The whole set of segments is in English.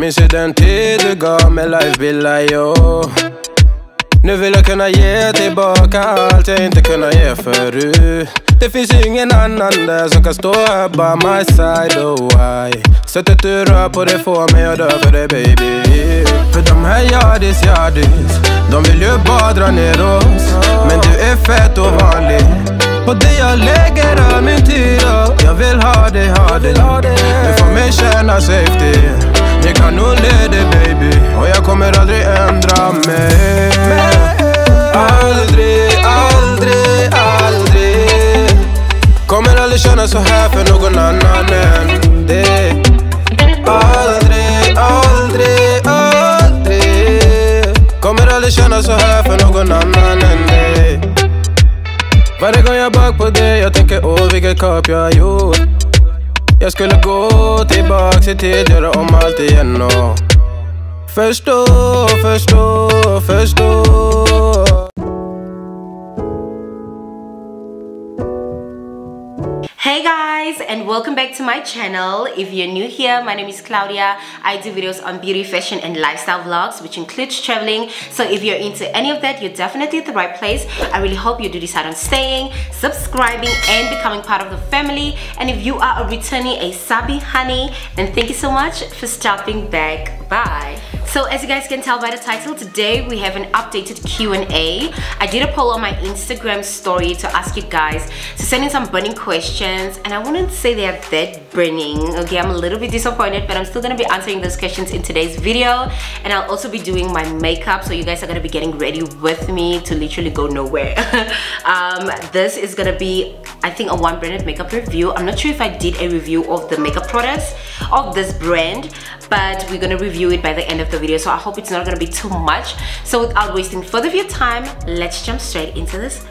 minns ju den tid du gav mig life billar yo. Nu vill jag kunna ge tillbaka allt jag inte kunnat ge förut. Det finns ingen annan där som kan stå här by my side, oh why. Sättet du rör på det får mig att dö för dig baby. För de här yardis, de vill ju bara dra ner oss. Men du är fett och vanlig på det jag lägger all min tid och jag vill ha dig. Du får mig känna safety. Det kan nog leda baby. Och jag kommer aldrig ändra mig. Aldrig kommer aldrig känna så här för någon annan än dig. Aldrig kommer aldrig känna så här för någon annan än dig. Varje gång jag bak på dig, jag tänker vilket kap jag har gjort. Jag skulle gå tillbaks i tid, göra om allt igen och förstå. Hey guys, and welcome back to my channel. If you're new here, my name is Claudia. I do videos on beauty, fashion and lifestyle vlogs, which includes traveling. So if you're into any of that, you're definitely at the right place. I really hope you do decide on staying, subscribing and becoming part of the family. And if you are a returning a Sabi honey, then thank you so much for stopping back by. So as you guys can tell by the title, today we have an updated Q&A. I did a poll on my Instagram story to ask you guys to send in some burning questions, and I wouldn't say they're that burning. Okay, I'm a little bit disappointed, but I'm still gonna be answering those questions in today's video, and I'll also be doing my makeup, so you guys are gonna be getting ready with me to literally go nowhere. This is gonna be, I think, a one branded makeup review. I'm not sure if I did a review of the makeup products of this brand, but we're gonna review it by the end of the video, so I hope it's not gonna be too much. So without wasting further of your time, let's jump straight into this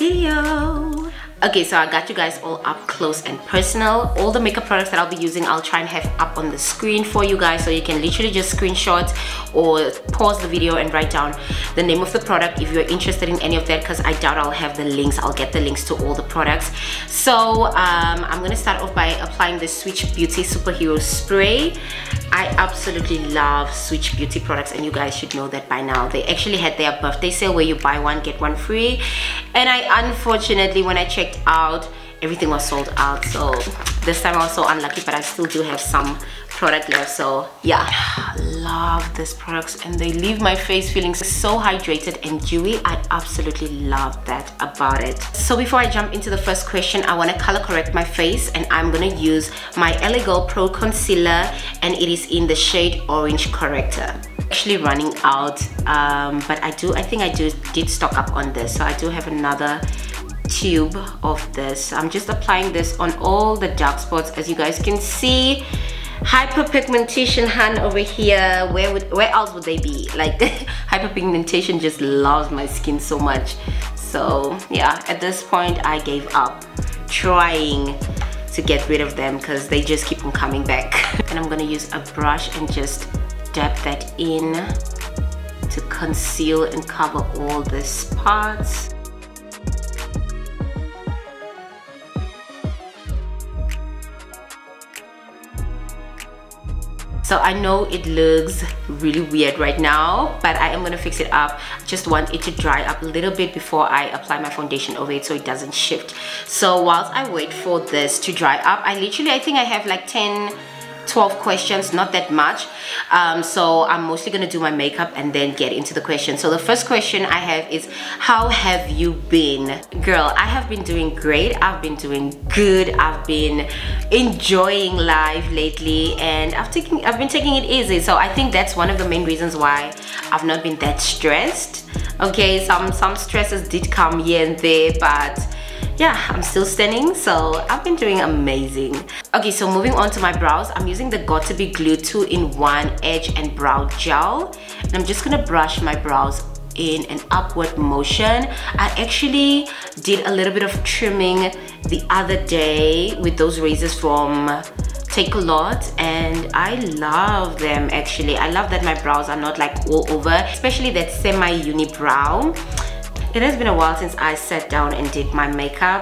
video. Okay, so I got you guys all up close and personal. All the makeup products that I'll be using, I'll try and have up on the screen for you guys, so you can literally just screenshot or pause the video and write down the name of the product if you're interested in any of that, because I doubt I'll have the links. I'll get the links to all the products. So I'm gonna start off by applying the Switch Beauty Superhero Spray. I absolutely love Switch Beauty products, and you guys should know that by now. They actually had their birthday sale where you buy one get one free, and I unfortunately, when I checked out, everything was sold out. So this time I was so unlucky, but I still do have some product left. So yeah, love these products, and they leave my face feeling so hydrated and dewy. I absolutely love that about it. So before I jump into the first question, I want to color correct my face, and I'm gonna use my LA Girl Pro Concealer, and it is in the shade Orange Corrector. Actually running out, but I think I did stock up on this, so I do have another tube of this. I'm just applying this on all the dark spots, as you guys can see. Hyperpigmentation hun over here. Where else would they be? Like hyperpigmentation just loves my skin so much. So yeah, at this point I gave up trying to get rid of them because they just keep on coming back. And I'm gonna use a brush and just dab that in to conceal and cover all the spots. So I know it looks really weird right now, but I am gonna fix it up. Just want it to dry up a little bit before I apply my foundation over it so it doesn't shift. So whilst I wait for this to dry up, I think I have like 10-12 questions, not that much. So I'm mostly gonna do my makeup and then get into the questions. So the first question I have is, how have you been? Girl, I have been doing great. I've been doing good. I've been enjoying life lately, and I've been taking it easy. So I think that's one of the main reasons why I've not been that stressed. Okay, some stresses did come here and there, but yeah, I'm still standing, so I've been doing amazing. Okay, so moving on to my brows, I'm using the Got2b Glue 2-in-1 Edge and Brow Gel, and I'm just gonna brush my brows in an upward motion. I actually did a little bit of trimming the other day with those razors from Take a Lot, and I love them actually. I love that my brows are not like all over, especially that semi-unibrow. It has been a while since I sat down and did my makeup.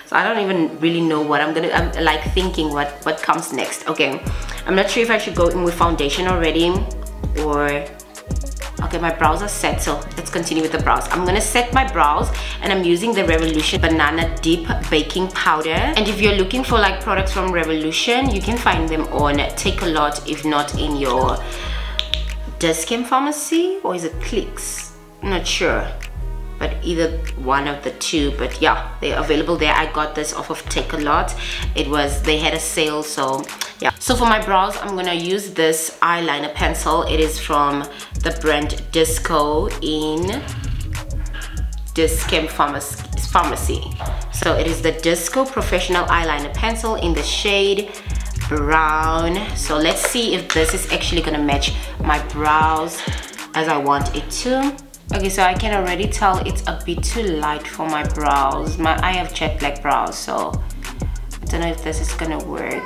So I don't even really know what I'm like thinking what comes next. Okay, I'm not sure if I should go in with foundation already or... Okay, my brows are set, so let's continue with the brows. I'm gonna set my brows and I'm using the Revolution Banana Deep Baking Powder. And if you're looking for like products from Revolution, you can find them on Takealot, if not in your Dis-Chem pharmacy, or is it Clicks? I'm not sure, but either one of the two. But yeah, they're available there. I got this off of Takealot. They had a sale, so yeah. So for my brows, I'm gonna use this eyeliner pencil. It is from the brand Disco in Dis-Chem pharmacy. So it is the Disco Professional Eyeliner Pencil in the shade brown. So let's see if this is actually gonna match my brows as I want it to. Okay, so I can already tell it's a bit too light for my brows. I have jet black brows, so I don't know if this is gonna work.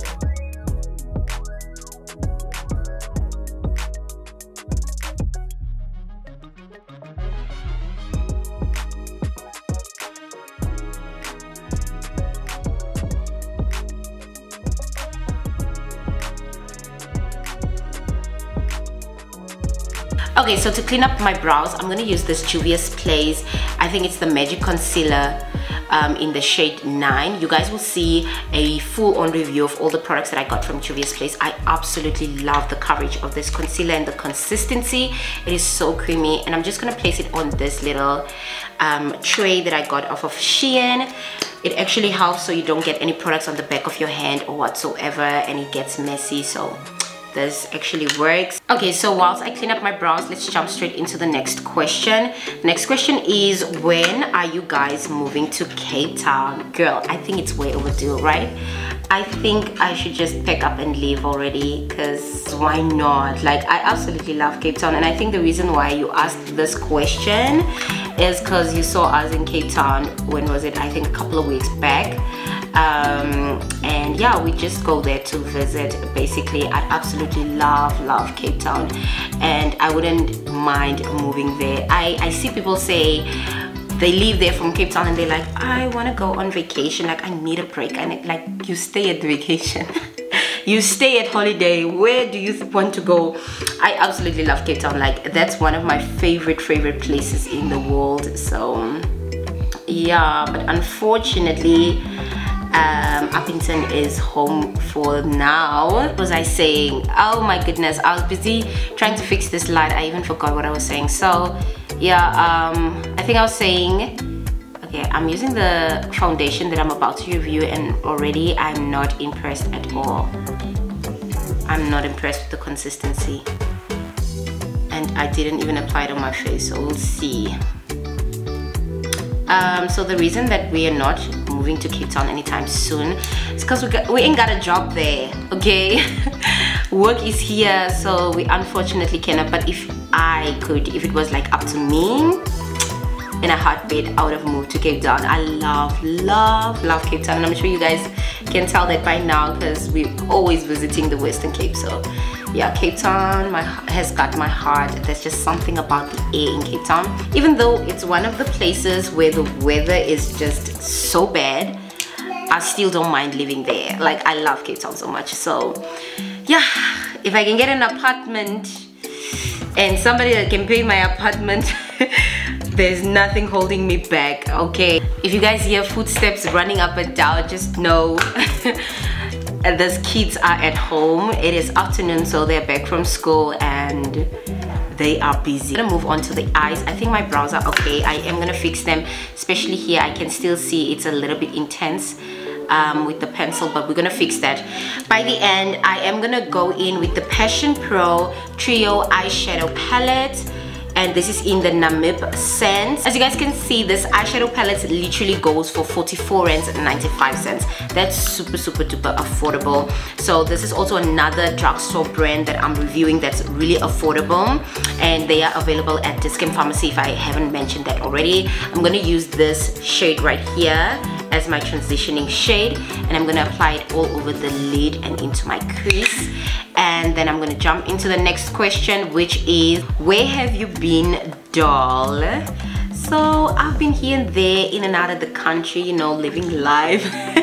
Okay, so to clean up my brows, I'm gonna use this Juvia's Place. I think it's the Magic Concealer in the shade 9. You guys will see a full-on review of all the products that I got from Juvia's Place. I absolutely love the coverage of this concealer and the consistency. It is so creamy, and I'm just gonna place it on this little tray that I got off of Shein. It actually helps so you don't get any products on the back of your hand or whatsoever, and it gets messy. So this actually works. Okay, so whilst I clean up my brows, let's jump straight into the next question. Next question is, when are you guys moving to Cape Town? Girl, I think it's way overdue, right? I think I should just pack up and leave already, because why not? Like, I absolutely love Cape Town, and I think the reason why you asked this question is because you saw us in Cape Town, when was it? I think a couple of weeks back. And yeah, we just go there to visit. Basically, I absolutely love Cape Town, and I wouldn't mind moving there. I see people say they leave there from Cape Town and they're like, I want to go on vacation, like I need a break. And like, you stay at vacation. You stay at holiday. Where do you want to go? I absolutely love Cape Town. Like, that's one of my favorite places in the world. So yeah, but unfortunately Uppington is home for now. What was I saying? Oh my goodness, I was busy trying to fix this light. I even forgot what I was saying. So yeah, I think I was saying, okay, I'm using the foundation that I'm about to review, and already I'm not impressed at all. I'm not impressed with the consistency, and I didn't even apply it on my face, so we'll see. So the reason that we are not moving to Cape Town anytime soon is because we ain't got a job there, okay? Work is here, so we unfortunately cannot. But if I could, if it was like up to me, in a heartbeat, I would have moved to Cape Town. I love Cape Town, and I'm sure you guys can tell that by now because we're always visiting the Western Cape. So yeah, Cape Town has got my heart. There's just something about the air in Cape Town. Even though it's one of the places where the weather is just so bad, I still don't mind living there. Like, I love Cape Town so much. So yeah, if I can get an apartment and somebody that can pay my apartment, there's nothing holding me back, okay? If you guys hear footsteps running up and down, just know those kids are at home. It is afternoon, so they're back from school and they are busy. I'm gonna move on to the eyes. I think my brows are okay. I am gonna fix them, especially here. I can still see it's a little bit intense with the pencil, but we're gonna fix that. By the end, I am gonna go in with the Passion Pro Trio eyeshadow palette, and this is in the Namib scent. As you guys can see, this eyeshadow palette literally goes for 44 rands and 95 cents. That's super duper affordable. So this is also another drugstore brand that I'm reviewing that's really affordable, and they are available at Dis-Chem Pharmacy if I haven't mentioned that already. I'm gonna use this shade right here as my transitioning shade, and I'm gonna apply it all over the lid and into my crease. And then I'm gonna jump into the next question, which is, where have you been, doll? So I've been here and there, in and out of the country, you know, living life.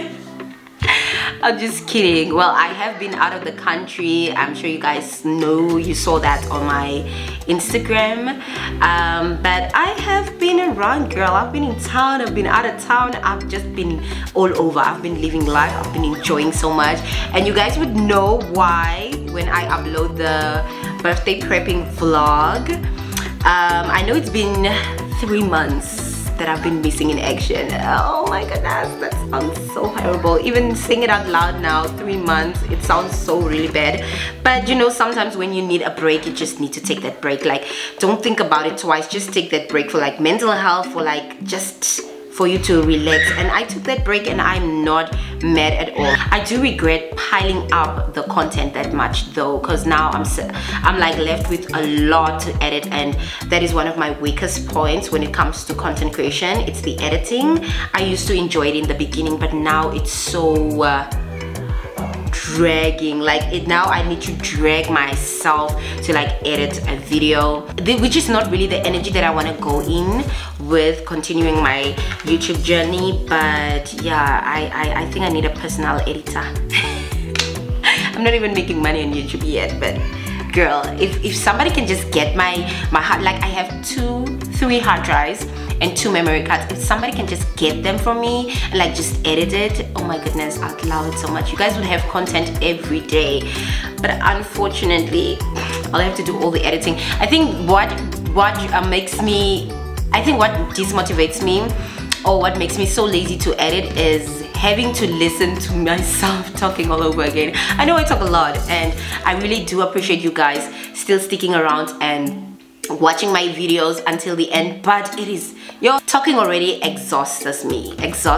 I'm just kidding. Well, I have been out of the country. I'm sure you guys know, you saw that on my Instagram. But I have been around, girl. I've been in town, I've been out of town, I've just been all over. I've been living life, I've been enjoying so much. And you guys would know why when I upload the birthday prepping vlog. I know it's been 3 months that I've been missing in action. Oh my goodness, that sounds so horrible. Even saying it out loud now, 3 months, it sounds so really bad. But you know, sometimes when you need a break, you just need to take that break. Like, don't think about it twice, just take that break for like mental health, for like just for you to relax. And I took that break and I'm not mad at all. I do regret piling up the content that much though, because now I'm like left with a lot to edit, and that is one of my weakest points when it comes to content creation. It's the editing. I used to enjoy it in the beginning, but now it's so dragging. Like, now I need to drag myself to like edit a video, which is not really the energy that I want to go in with continuing my YouTube journey. But yeah, I think I need a personal editor. I'm not even making money on YouTube yet, but girl, if somebody can just get my hard, like I have 3 hard drives and 2 memory cards. If somebody can just get them for me and like just edit it, oh my goodness, I'd love it so much. You guys would have content every day, but unfortunately I'll have to do all the editing. I think what makes me, I think what demotivates me, or what makes me so lazy to edit, is having to listen to myself talking all over again. I know I talk a lot, and I really do appreciate you guys still sticking around and watching my videos until the end, but it is, yo, talking already exhausts me.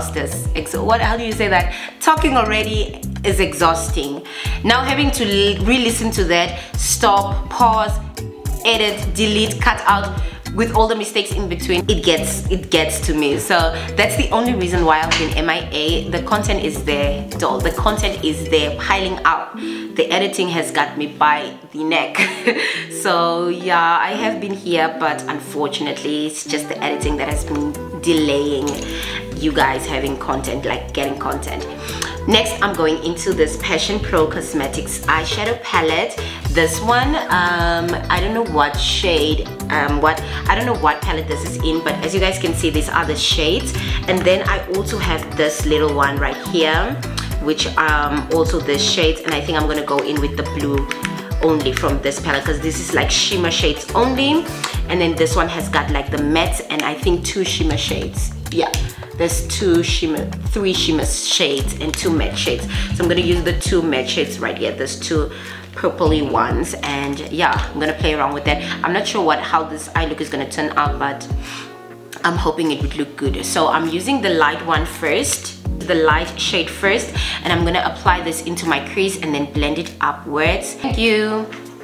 How do you say that? Talking already is exhausting. Now having to re-listen to that, stop, pause, edit, delete, cut out, with all the mistakes in between, it gets to me. So that's the only reason why I've been MIA. The content is there, doll. The content is there, piling up. The editing has got me by the neck. So yeah, I have been here, but unfortunately it's just the editing that has been delaying you guys having content, like getting content. Next, I'm going into this Passion Pro Cosmetics eyeshadow palette. This one, I don't know what shade, I don't know what palette this is in, but as you guys can see, these are the shades. And then I also have this little one right here, which also the shades, and I think I'm gonna go in with the blue only from this palette, because this is like shimmer shades only. And then this one has got like the matte and I think 2 shimmer shades. Yeah, there's 3 shimmer shades and 2 matte shades. So I'm gonna use the 2 matte shades right here. There's 2 purpley ones, and yeah, I'm gonna play around with that. I'm not sure how this eye look is gonna turn out, but I'm hoping it would look good. So I'm using the light one first, the light shade first, and I'm gonna apply this into my crease and then blend it upwards. Thank you.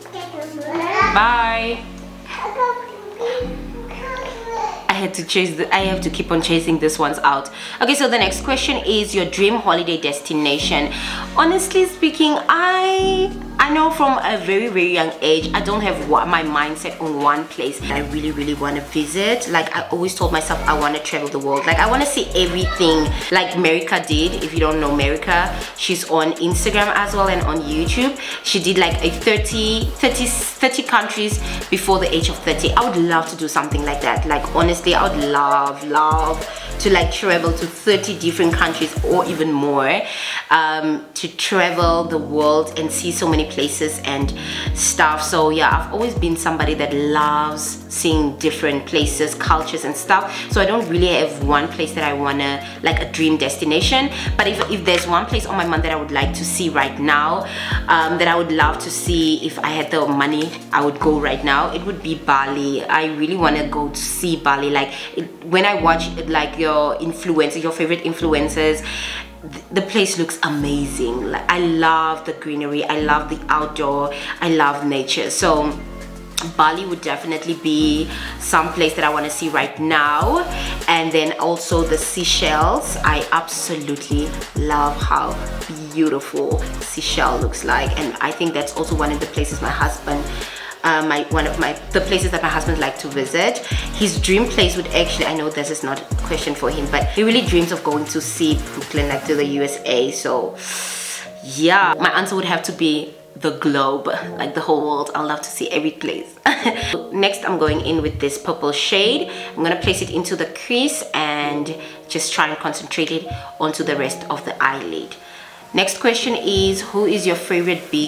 Bye. I have to keep on chasing these ones out. Okay, so the next question is your dream holiday destination. Honestly speaking, I know from a very young age, I don't have my mindset on one place that I really want to visit. Like, I always told myself I want to travel the world. Like, I want to see everything like Marika did. If you don't know Marika, she's on Instagram as well and on YouTube. She did like a 30 countries before the age of 30. I would love to do something like that. Like, honestly, I would love to like travel to 30 different countries or even more, to travel the world and see so many places and stuff. So yeah, I've always been somebody that loves seeing different places, cultures and stuff. So I don't really have one place that I wanna, like a dream destination. But if there's one place on my mind that I would like to see right now, that I would love to see if I had the money, I would go right now, it would be Bali. I really want to go to see Bali. Like, when I watch like your influencers, your favorite influencers, the place looks amazing. Like, I love the greenery, I love the outdoor, I love nature. So Bali would definitely be some place that I want to see right now. And then also the Seychelles. I absolutely love how beautiful Seychelles looks like, and I think that's also one of the places my husband one of the places that my husband liked to visit. His dream place would actually, I know this is not a question for him, but he really dreams of going to see Brooklyn, like to the USA. So yeah, my answer would have to be the globe, like the whole world. I love to see every place. Next, I'm going in with this purple shade. I'm gonna place it into the crease and just try and concentrate it onto the rest of the eyelid. Next question is, who is your favorite big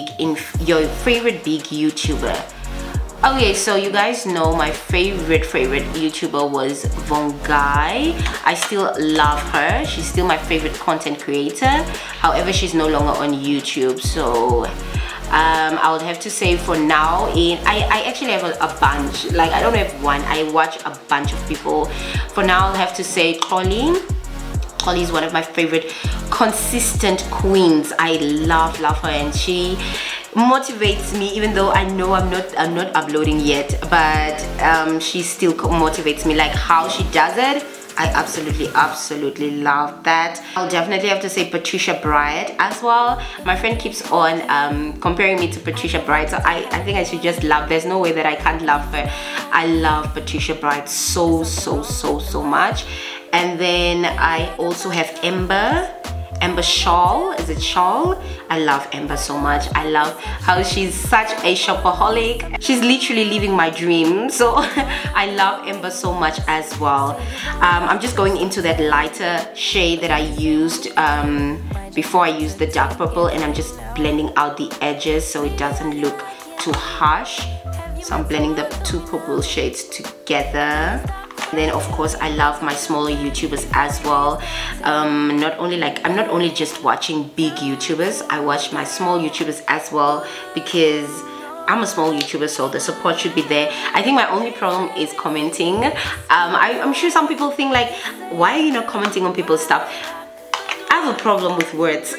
YouTuber? Okay, so you guys know my favorite YouTuber was Vongai. I still love her. She's still my favorite content creator. However, she's no longer on YouTube, so I would have to say for now, I actually have a bunch. Like, I don't have one, I watch a bunch of people. For now, I'll have to say Colleen. Colleen is one of my favorite consistent queens. I love her, and she motivates me, even though I know I'm not uploading yet, but she still motivates me, like how she does it. I absolutely love that. I'll definitely have to say Patricia Bright as well. My friend keeps on comparing me to Patricia Bright, so I think I should just love. There's no way that I can't love her. I love Patricia Bright so much. And then I also have Ember Shawl. Is it Shawl? I love Ember so much. I love how she's such a shopaholic. She's literally living my dream. So I love Ember so much as well. I'm just going into that lighter shade that I used before I used the dark purple, and I'm just blending out the edges so it doesn't look too harsh. So I'm blending the two purple shades together. And then of course I love my smaller YouTubers as well. I'm not only just watching big YouTubers, I watch my small YouTubers as well, because I'm a small YouTuber, so the support should be there. I think my only problem is commenting. I'm sure some people think like, why are you not commenting on people's stuff? I have a problem with words.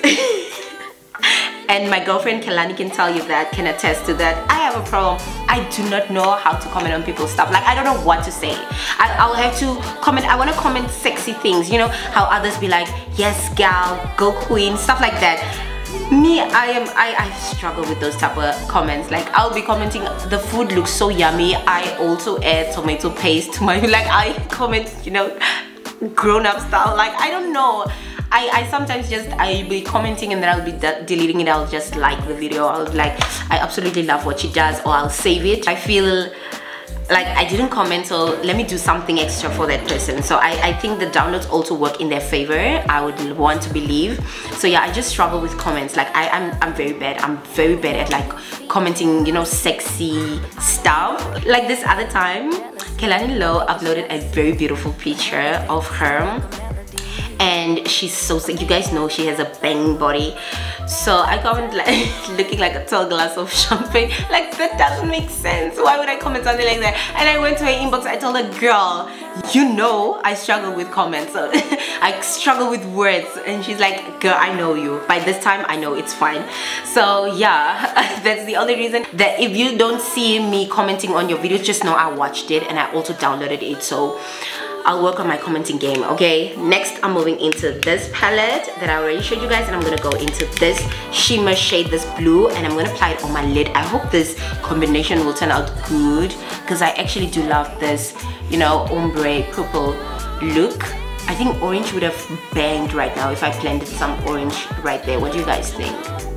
And my girlfriend Kelani can tell you that, can attest to that. I have a problem. I do not know how to comment on people's stuff. Like, I don't know what to say. I'll have to comment. I want to comment sexy things, you know, how others be like, yes gal, go queen, stuff like that. Me, I struggle with those type of comments. Like, I'll be commenting, the food looks so yummy. I also add tomato paste to my, like, I comment, you know, grown-up style. Like, I don't know. I sometimes just, I'll be commenting and then I'll be deleting it. I'll just like the video. I'll like, I absolutely love what she does, or I'll save it. I feel like I didn't comment, so let me do something extra for that person. So I think the downloads also work in their favor, I would want to believe. So yeah, I just struggle with comments. Like I'm very bad. I'm very bad at like commenting, you know, sexy stuff. Like this other time, Kelani Lowe uploaded a very beautiful picture of her, and she's so sick. You guys know she has a bang body. So I comment like looking like a tall glass of champagne. Like, that doesn't make sense. Why would I comment something like that? And I went to her inbox. I told her, girl, you know I struggle with comments. So I struggle with words. And she's like, girl, I know you. By this time I know it's fine. So yeah, that's the only reason that if you don't see me commenting on your videos, just know I watched it and I also downloaded it. So I'll work on my commenting game, okay? Next, I'm moving into this palette that I already showed you guys, and I'm gonna go into this shimmer shade, this blue, and I'm gonna apply it on my lid. I hope this combination will turn out good, because I actually do love this, you know, ombre purple look. I think orange would have banged right now if I blended some orange right there. What do you guys think?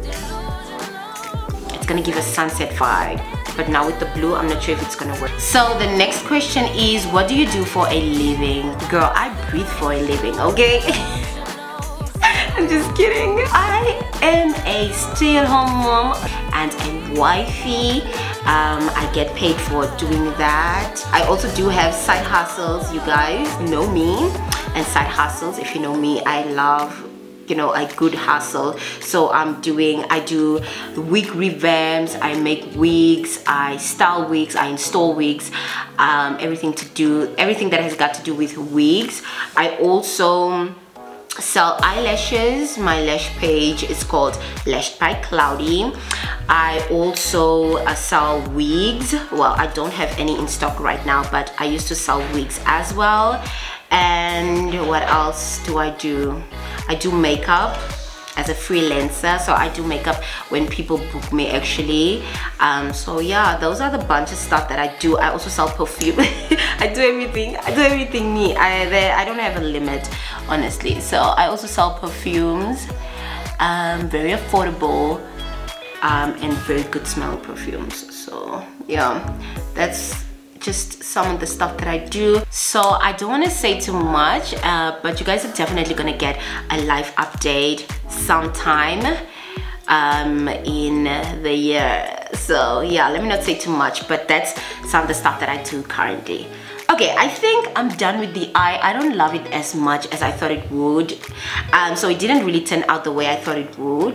It's gonna give a sunset vibe. But now with the blue, I'm not sure if it's gonna work. So the next question is, what do you do for a living? Girl, I breathe for a living, okay? I'm just kidding. I am a stay-at-home mom and a wifey. I get paid for doing that. I also do have side hustles. You guys know me, and side hustles, if you know me, I love, you know, a good hustle. So I do wig revamps, I make wigs, I style wigs, I install wigs, everything that has got to do with wigs. I also sell eyelashes. My lash page is called Lashed by Cloudy. I also sell wigs. Well, I don't have any in stock right now, but I used to sell wigs as well. And what else do? I do makeup. as a freelancer, so I do makeup when people book me actually. So yeah, those are the bunch of stuff that I do. I also sell perfume. I do everything me. I don't have a limit, honestly. So I also sell perfumes, very affordable, and very good smelling perfumes. So yeah, that's just some of the stuff that I do. So I don't want to say too much, but you guys are definitely gonna get a life update sometime in the year. So yeah, let me not say too much, but that's some of the stuff that I do currently. Okay, I think I'm done with the eye. I don't love it as much as I thought it would. So it didn't really turn out the way I thought it would.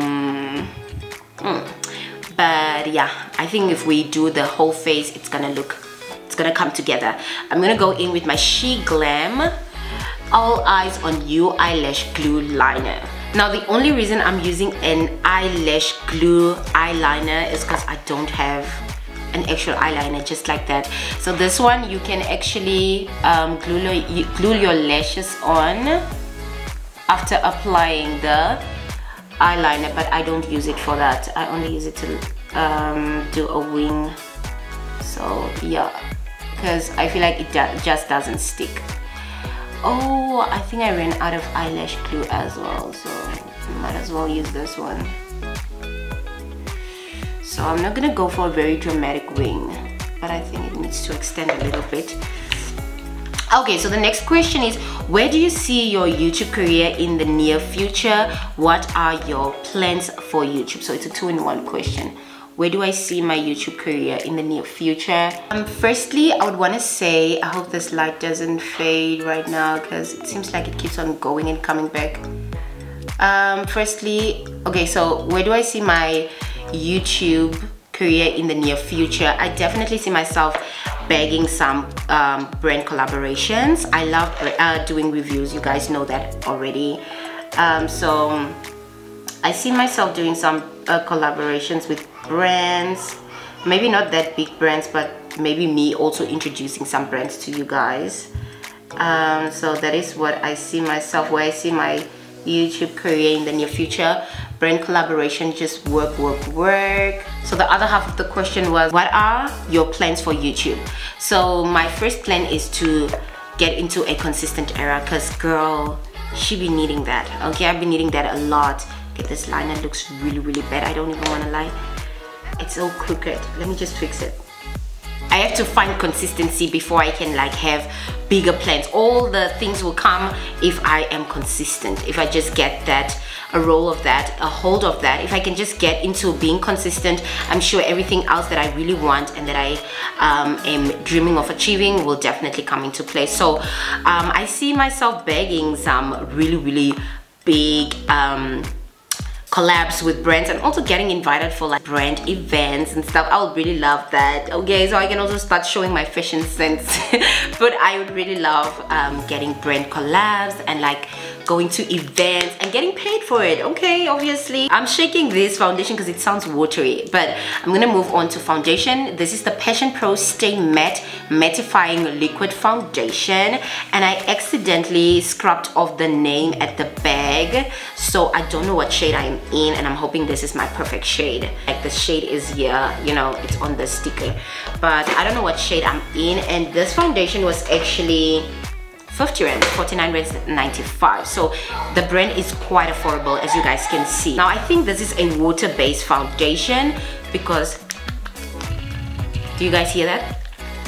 But yeah, I think if we do the whole face, it's gonna come together. I'm gonna go in with my She Glam All Eyes on You eyelash glue liner. Now the only reason I'm using an eyelash glue eyeliner is because I don't have an actual eyeliner just like that. So this one you can actually glue your lashes on after applying the eyeliner, but I don't use it for that. I only use it to do a wing. So yeah, because I feel like it just doesn't stick. Oh, I think I ran out of eyelash glue as well, so might as well use this one. So I'm not gonna go for a very dramatic wing, but I think it needs to extend a little bit. Okay, so the next question is, where do you see your YouTube career in the near future? What are your plans for YouTube? So it's a two-in-one question. Where do I see my YouTube career in the near future? Firstly, I would want to say, I hope this light doesn't fade right now because it seems like it keeps on going and coming back. Firstly, okay, so where do I see my YouTube career in the near future? I definitely see myself bagging some brand collaborations. I love doing reviews, you guys know that already. So I see myself doing some collaborations with brands, maybe not that big brands, but maybe me also introducing some brands to you guys. So that is what I see myself, where I see my YouTube career in the near future. Brand collaboration, just work. So the other half of the question was, what are your plans for YouTube? So my first plan is to get into a consistent era, because girl, she be needing that. Okay, I've been needing that a lot. Okay, this liner looks really bad. I don't even want to lie. It's all crooked. Let me just fix it. I have to find consistency before I can like have bigger plans. All the things will come if I am consistent. If I just get that, a hold of that. If I can just get into being consistent, I'm sure everything else that I really want and that I am dreaming of achieving will definitely come into place. So I see myself bagging some really big collabs with brands, and also getting invited for like brand events and stuff. I would really love that. Okay, so I can also start showing my fashion sense. But I would really love getting brand collabs and like going to events and getting paid for it. Okay, obviously I'm shaking this foundation because it sounds watery, but I'm gonna move on to foundation. This is the Passion Pro Stay Matte Mattifying Liquid Foundation, and I accidentally scrubbed off the name at the bag, so I don't know what shade I am in, and I'm hoping this is my perfect shade. Like the shade is here, you know, it's on the sticker, but I don't know what shade I'm in. And this foundation was actually 50 rand, 49 rand 95. So the brand is quite affordable, as you guys can see. Now I think this is a water-based foundation because, do you guys hear that?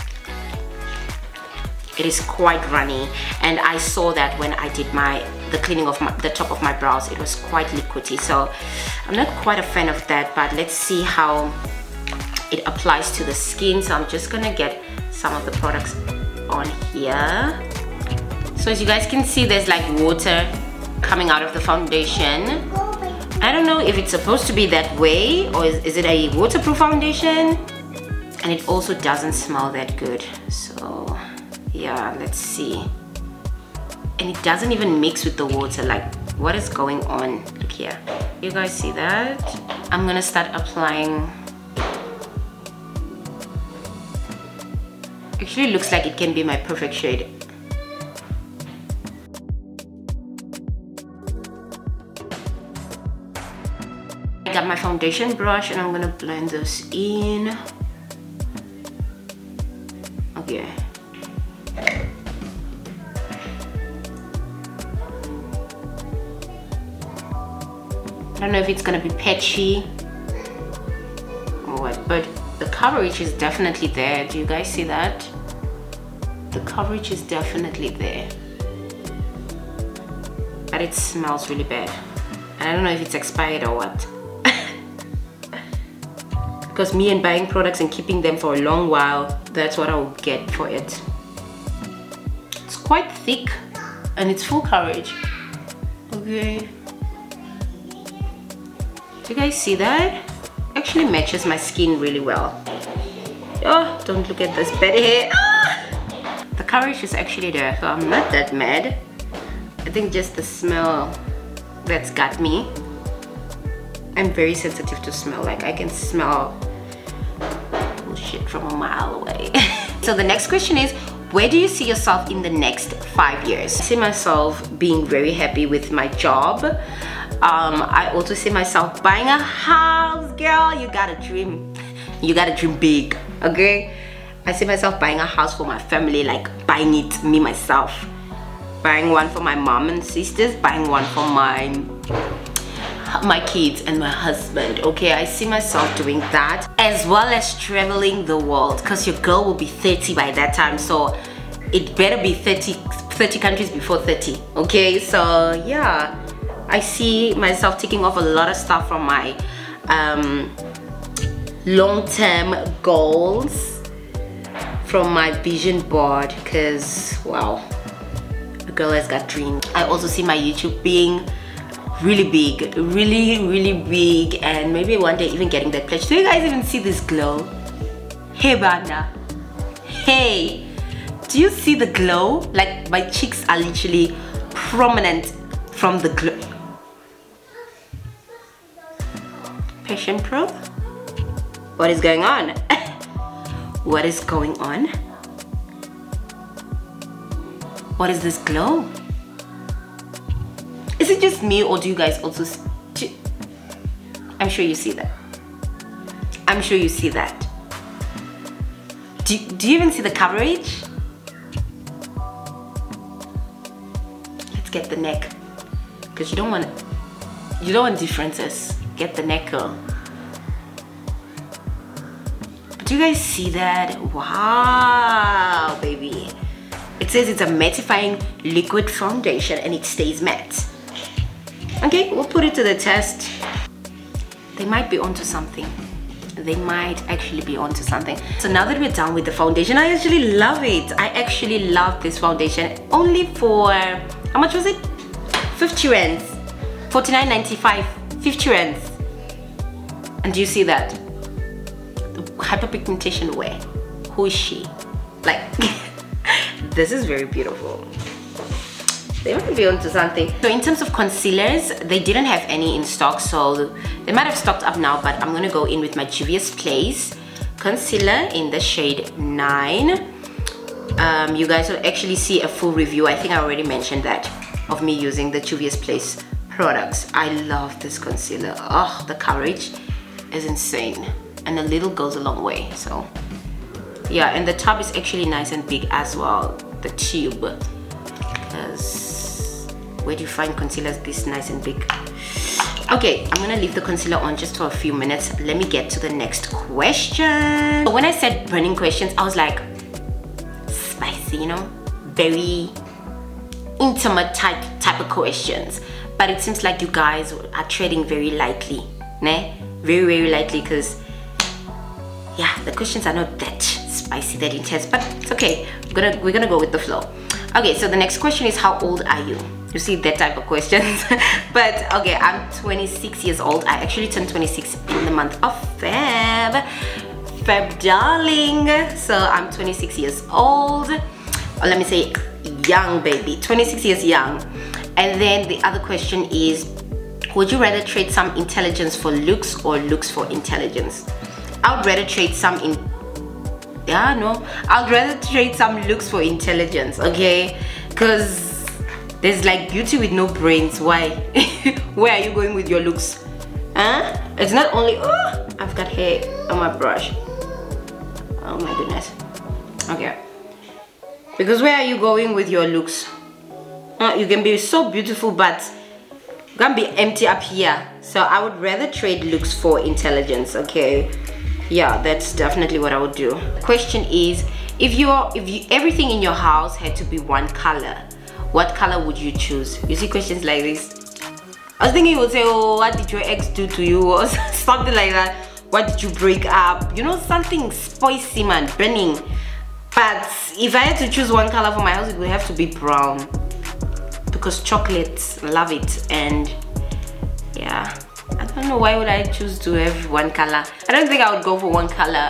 It is quite runny, and I saw that when I did the cleaning of the top of my brows. It was quite liquidy, so I'm not quite a fan of that, but let's see how it applies to the skin. So I'm just gonna get some of the products on here. So as you guys can see, there's like water coming out of the foundation. I don't know if it's supposed to be that way, or is it a waterproof foundation? And it also doesn't smell that good, so yeah, let's see. And it doesn't even mix with the water. Like, what is going on? Look here, you guys see that? I'm gonna start applying. Actually, it looks like it can be my perfect shade. got my foundation brush and I'm gonna blend this in. Okay. I don't know if it's gonna be patchy or what, but the coverage is definitely there. Do you guys see that? The coverage is definitely there. But it smells really bad. And I don't know if it's expired or what. Because me and buying products and keeping them for a long while, that's what I will get for it. It's quite thick and it's full coverage. Okay. Do you guys see that? Actually matches my skin really well. Oh, don't look at this bad hair. Ah! The coverage is actually there, so I'm not that mad. I think just the smell that's got me. I'm very sensitive to smell. Like I can smell bullshit from a mile away. So the next question is, where do you see yourself in the next 5 years? I see myself being very happy with my job. I also see myself buying a house. Girl, you gotta dream. You gotta dream big, okay? I see myself buying a house for my family, like buying it me myself. Buying one for my mom and sisters, buying one for my kids and my husband. Okay, I see myself doing that, as well as traveling the world, because your girl will be 30 by that time, so it better be 30 countries before 30. Okay, so yeah, I see myself taking off a lot of stuff from my long-term goals, from my vision board, because wow, a girl has got dreams. I also see my YouTube being really big, really big, and maybe one day even getting that pledge. Do you guys even see this glow? Hey Banda, hey, do you see the glow? Like my cheeks are literally prominent from the glow. Passion Pro? What is going on? What is going on? What is this glow? Is it just me, or do you guys also I'm sure you see that. I'm sure you see that. Do you even see the coverage? Let's get the neck, because you don't want differences. Get the neck, girl. But do you guys see that? Wow, baby. It says it's a mattifying liquid foundation and it stays matte. Okay, we'll put it to the test. They might be onto something. They might actually be onto something. So now that we're done with the foundation, I actually love it. I actually love this foundation. Only for, how much was it? 50 rands. 49.95. 50 rands. And do you see that? The hyperpigmentation where? Who is she? Like, this is very beautiful. They might be onto something. So in terms of concealers, they didn't have any in stock, so they might have stocked up now, but I'm gonna go in with my Juvia's Place concealer in the shade 9. You guys will actually see a full review. I think I already mentioned that, of me using the Juvia's Place products. I love this concealer. Oh, the coverage is insane, and a little goes a long way. So yeah, and the tub is actually nice and big as well, the tube, because where do you find concealers this nice and big? Okay, I'm gonna leave the concealer on just for a few minutes. Let me get to the next question. So when I said burning questions, I was like, spicy, you know, very intimate type of questions. But it seems like you guys are treading very lightly, ne? Very lightly, because yeah, the questions are not that spicy, that intense, but it's okay. We're gonna go with the flow. Okay, so the next question is, how old are you? You see that type of questions. But okay, I'm 26 years old. I actually turned 26 in the month of Feb, darling. So I'm 26 years old, or let me say young, baby, 26 years young. And then the other question is, would you rather trade some intelligence for looks or looks for intelligence? I would rather trade some I'd rather trade some looks for intelligence, okay? Because there's like beauty with no brains. Why? Where are you going with your looks? It's not only, oh, I've got hair on my brush. Oh my goodness. Okay. Because where are you going with your looks? You can be so beautiful, but you can be empty up here. So I would rather trade looks for intelligence, okay? Yeah, that's definitely what I would do. The question is, if everything in your house had to be one color, what color would you choose? You see questions like this. I was thinking you would say, oh, what did your ex do to you? Or something like that. What did you break up? You know, something spicy, man, burning. But if I had to choose one color for my house, it would have to be brown. Because chocolates, love it. And yeah, I don't know, why would I choose to have one color? I don't think I would go for one color.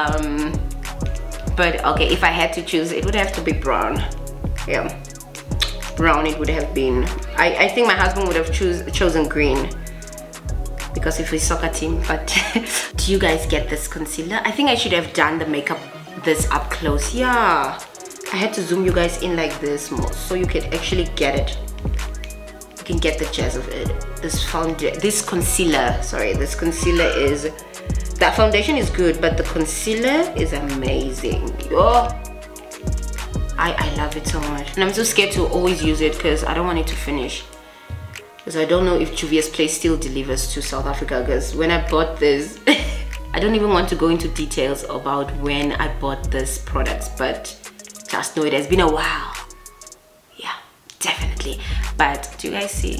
But okay, if I had to choose, it would have to be brown. Yeah. Brown it would have been. I think my husband would have chosen green because if it's soccer team. But do you guys get this concealer? I think I should have done the makeup this up close. Yeah, I had to zoom you guys in like this more so you can actually get it. You can get the gist of it. This concealer is, that foundation is good, but the concealer is amazing. Oh, I love it so much, and I'm so scared to always use it because I don't want it to finish, because I don't know if Juvia's Place still delivers to South Africa. Because when I bought this I don't even want to go into details about when I bought this product, but just know it has been a while. Yeah, definitely. But do you guys see?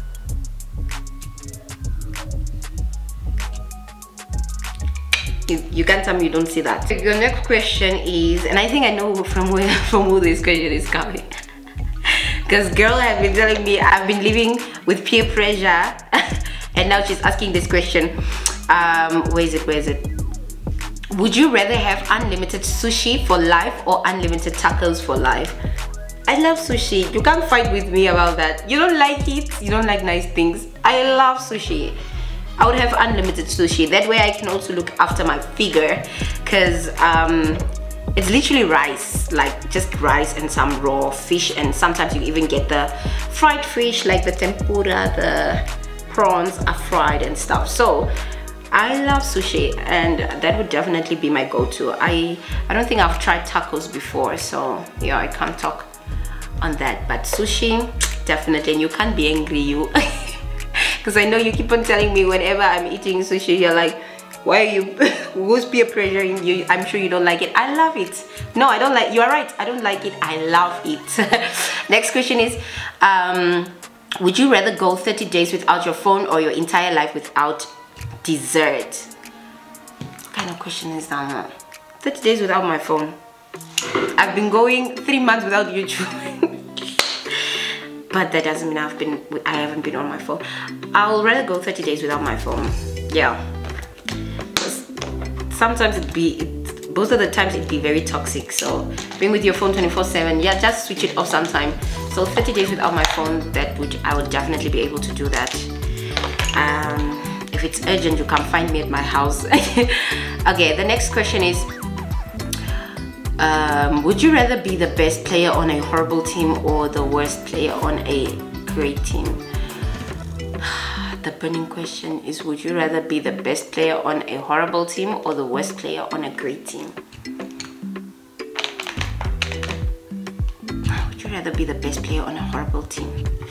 You can't tell me you don't see that. The next question is, and I think I know from who this question is coming. Because girl has been telling me I've been living with peer pressure and now she's asking this question. Where is it? Would you rather have unlimited sushi for life or unlimited tacos for life? I love sushi. You can't fight with me about that. You don't like it, you don't like nice things. I love sushi. I would have unlimited sushi. That way I can also look after my figure, because it's literally rice, like just rice and some raw fish, and sometimes you even get the fried fish, like the tempura, the prawns are fried and stuff. So I love sushi, and that would definitely be my go-to. I don't think I've tried tacos before, so yeah, I can't talk on that, but sushi definitely. And you can't be angry, you because I know you keep on telling me whenever I'm eating sushi, you're like, why are you, who's peer pressuring you? I'm sure you don't like it. I love it. No, I don't like, you are right, I don't like it, I love it. Next question is, would you rather go 30 days without your phone or your entire life without dessert? What kind of question is that? 30 days without my phone. I've been going 3 months without YouTube. But that doesn't mean I haven't been on my phone. I'll rather go 30 days without my phone. Yeah. Sometimes most of the times it'd be very toxic. So being with your phone 24/7, yeah, just switch it off sometime. So 30 days without my phone, I would definitely be able to do that. If it's urgent, you can find me at my house. Okay, the next question is, would you rather be the best player on a horrible team or the worst player on a great team? The burning question is, would you rather be the best player on a horrible team or the worst player on a great team? Would you rather be the best player on a horrible team?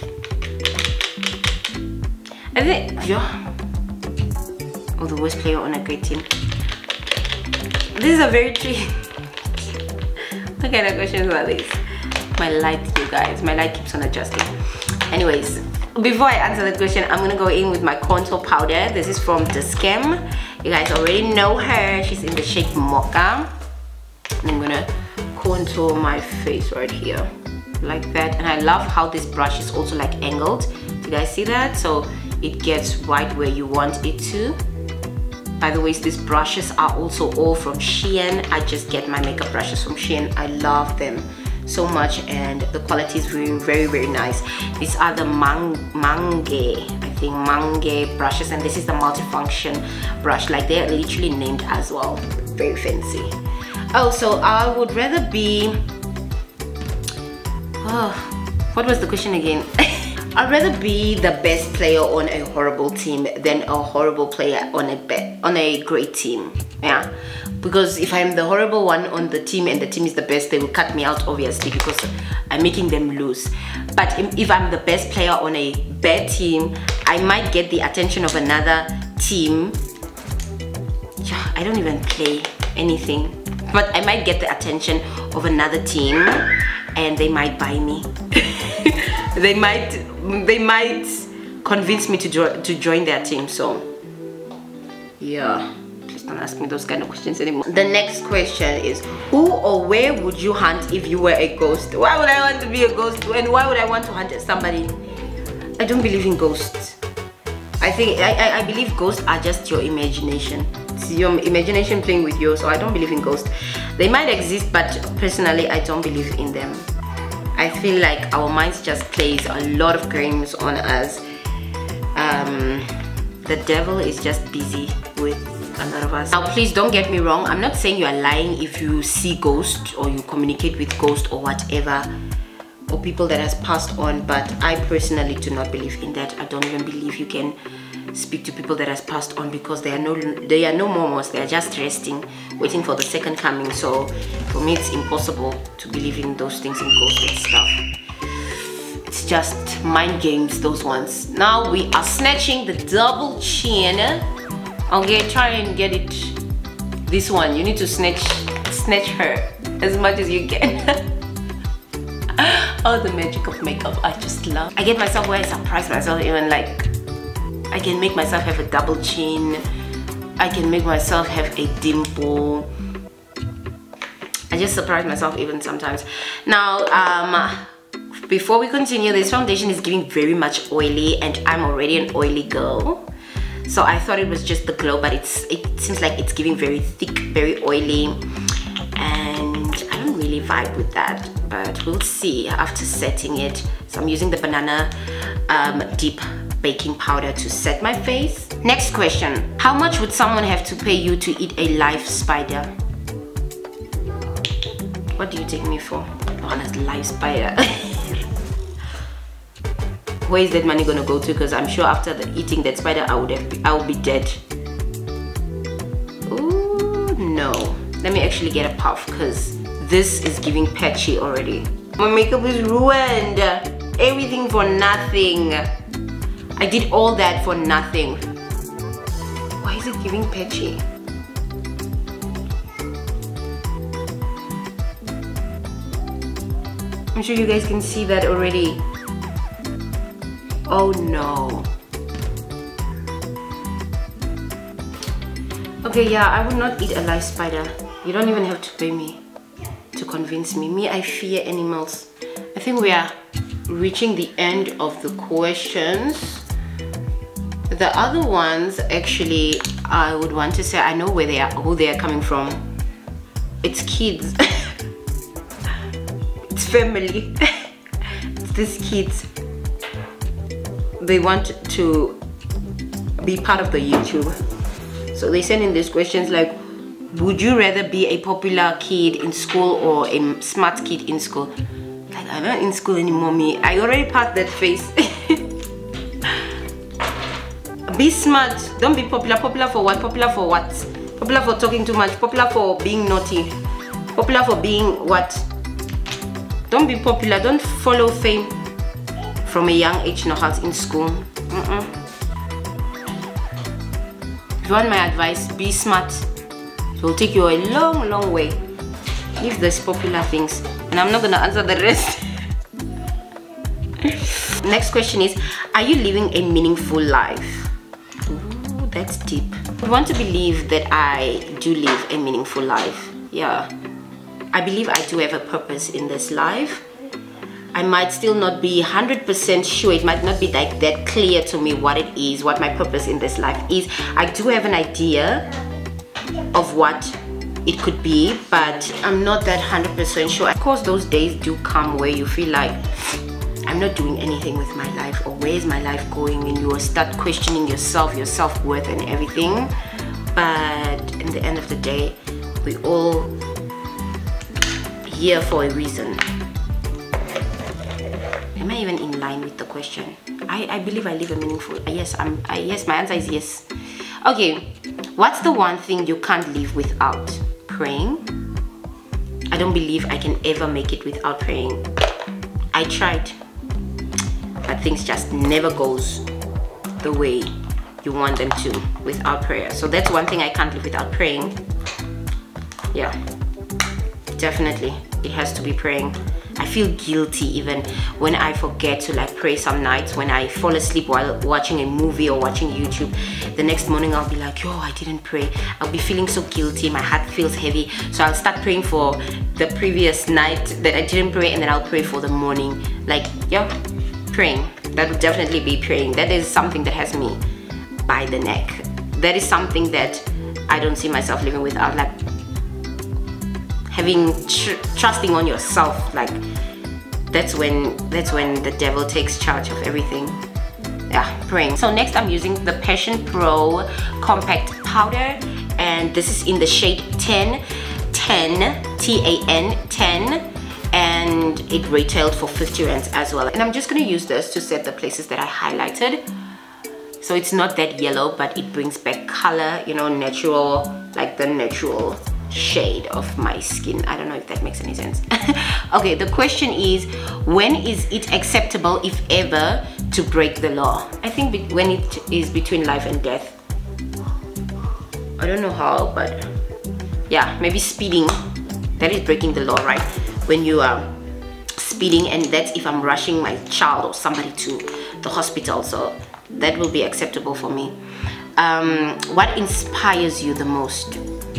I think, yeah. Or the worst player on a great team. This is a very tricky. What kind of questions are these? My light, you guys, my light keeps on adjusting. Anyways, before I answer the question, I'm gonna go in with my contour powder. This is from Discam. You guys already know her. She's in the shade Mocha. And I'm gonna contour my face right here like that. And I love how this brush is also like angled. You guys see that? So it gets right where you want it to. By the way, these brushes are also all from Shein. I just get my makeup brushes from Shein. I love them so much, and the quality is very, very nice. These are the Mange brushes, and this is the multifunction brush. Like, they're literally named as well. Very fancy. Oh, so I would rather be, oh, what was the question again? I'd rather be the best player on a horrible team than a horrible player on a great team. Yeah, because if I'm the horrible one on the team and the team is the best, they will cut me out obviously because I'm making them lose. But if I'm the best player on a bad team, I might get the attention of another team. Yeah, I don't even play anything, but I might get the attention of another team and they might buy me. they might convince me to join their team. So yeah, please don't ask me those kind of questions anymore. The next question is, who or where would you hunt if you were a ghost? Why would I want to be a ghost, and why would I want to hunt somebody? I don't believe in ghosts. I believe ghosts are just your imagination. It's your imagination playing with yours. So I don't believe in ghosts. They might exist, but personally I don't believe in them. I feel like our minds just plays a lot of games on us. The devil is just busy with a lot of us. Now please don't get me wrong, I'm not saying you are lying if you see ghosts or you communicate with ghosts or whatever, or people that has passed on, but I personally do not believe in that. I don't even believe you can speak to people that has passed on, because they are no more, they are just resting, waiting for the second coming. So for me it's impossible to believe in those things, in ghosts and stuff. It's just mind games, those ones. Now we are snatching the double chin. Okay, try and get it. This one, you need to snatch her as much as you can. Oh, the magic of makeup, I just love. I get myself where I surprise myself, even like I can make myself have a double chin. I can make myself have a dimple. I just surprise myself even sometimes. Now, before we continue, this foundation is giving very much oily, and I'm already an oily girl. So I thought it was just the glow, but it seems like it's giving very thick, very oily, and I don't really vibe with that. But we'll see after setting it. So I'm using the Banana Deep baking powder to set my face. Next question, how much would someone have to pay you to eat a live spider? What do you take me for? Oh, that's live spider. Where is that money gonna go to? Because I'm sure after eating that spider I would be dead. Ooh, no, let me actually get a puff, because this is giving patchy already. My makeup is ruined. Everything for nothing. I did all that for nothing. Why is it giving patchy? I'm sure you guys can see that already. Oh no. Okay, yeah, I would not eat a live spider. You don't even have to pay me to convince me. Me, I fear animals. I think we are reaching the end of the questions. The other ones, actually, I would want to say I know where they are, who they are coming from. It's kids. It's family. It's these kids. They want to be part of the YouTube. So they send in these questions like, would you rather be a popular kid in school or a smart kid in school? Like, I'm not in school anymore, me. I already passed that phase. Be smart, don't be popular. Popular for what? Popular for what? Popular for talking too much. Popular for being naughty. Popular for being what? Don't be popular. Don't follow fame from a young age, no heart in school. If you want my advice, be smart. It will take you a long, long way. Leave these popular things, and I'm not gonna answer the rest. Next question is, are you living a meaningful life? Ooh, that's deep. I want to believe that I do live a meaningful life. Yeah, I believe I do have a purpose in this life. I might still not be 100% sure. It might not be like that clear to me what it is, what my purpose in this life is. I do have an idea of what it could be, but I'm not that 100% sure. Of course, those days do come where you feel like I'm not doing anything with my life, or where is my life going, and you will start questioning yourself, your self-worth and everything. But in the end of the day, we all here for a reason. Am I even in line with the question? I believe I live a meaningful. Yes, yes, my answer is yes. Okay, what's the one thing you can't live without? Praying. I don't believe I can ever make it without praying. I tried, but things just never goes the way you want them to without prayer. So that's one thing I can't live without praying. Yeah, definitely it has to be praying. I feel guilty even when I forget to like pray some nights. When I fall asleep while watching a movie or watching YouTube, the next morning I'll be like, yo, I didn't pray. I'll be feeling so guilty, my heart feels heavy. So I'll start praying for the previous night that I didn't pray, and then I'll pray for the morning. Like, yeah, praying. That would definitely be praying. That is something that has me by the neck. That is something that I don't see myself living without. Like, having trusting on yourself, like that's when the devil takes charge of everything. Yeah, praying. So next I'm using the Passion Pro Compact Powder, and this is in the shade 10, T-A-N, 10, and it retailed for 50 rands as well. And I'm just gonna use this to set the places that I highlighted. So it's not that yellow, but it brings back color, you know, natural, like the natural shade of my skin. I don't know if that makes any sense. Okay, the question is, when is it acceptable, if ever, to break the law? I think when it is between life and death. I don't know how, but yeah, maybe speeding. That is breaking the law, right? When you are speeding, and that's if I'm rushing my child or somebody to the hospital. So that will be acceptable for me. What inspires you the most?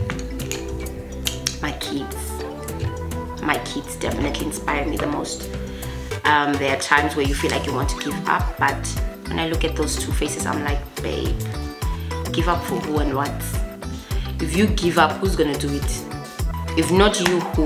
My kids definitely inspire me the most. There are times where you feel like you want to give up, but when I look at those two faces, I'm like, babe, give up for who and what? If you give up, who's gonna do it? If not you, who?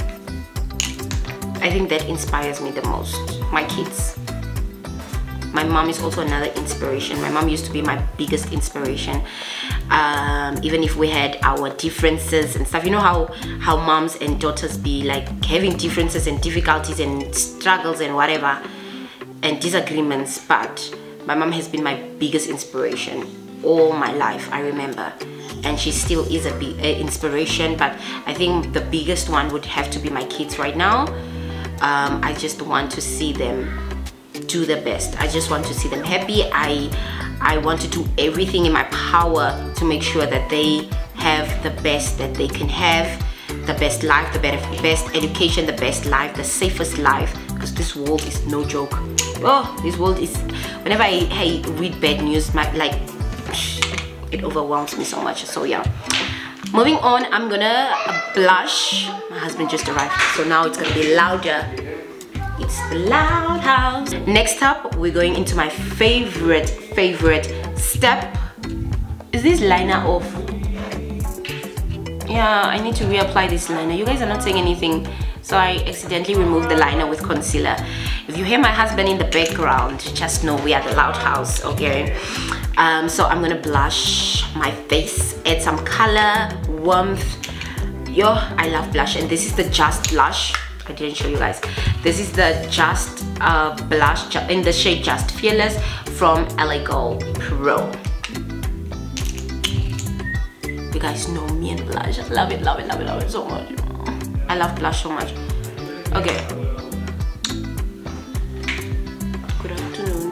I think that inspires me the most. My kids. My mom is also another inspiration. My mom used to be my biggest inspiration. Even if we had our differences and stuff, you know how moms and daughters be like having differences and difficulties and struggles and whatever and disagreements, but my mom has been my biggest inspiration all my life, I remember, and she still is a big inspiration. But I think the biggest one would have to be my kids right now. I just want to see them do the best. I just want to see them happy. I want to do everything in my power to make sure that they have the best that they can have, the best life, the best education, the best life, the safest life, because this world is no joke. Oh, this world is, whenever I read bad news, it overwhelms me so much. So yeah, moving on, I'm gonna blush. My husband just arrived, so now it's gonna be louder. It's the loud house. Next up, we're going into my favorite step. Is this liner off? Yeah, I need to reapply this liner. You guys are not saying anything, so I accidentally removed the liner with concealer. If you hear my husband in the background, just know we are the loud house, okay? So I'm gonna blush my face, add some color, warmth. Yo, I love blush, and this is the Just blush. I didn't show you guys. This is the Just blush in the shade Just Fearless from LA Girl Pro. You guys know me and blush. I love it, love it, love it, love it so much. I love blush so much. Okay. Good afternoon.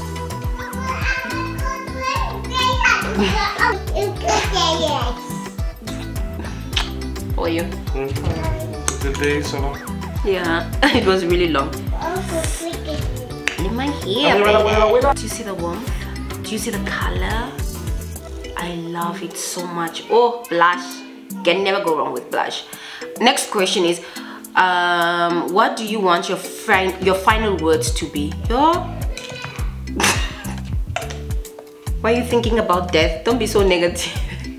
How are you? The day so long. Yeah, it was really long. In my hair, baby. Do you see the warmth? Do you see the color? I love it so much. Oh, blush. Can never go wrong with blush. Next question is, what do you want your final words to be? Why are you thinking about death? Don't be so negative.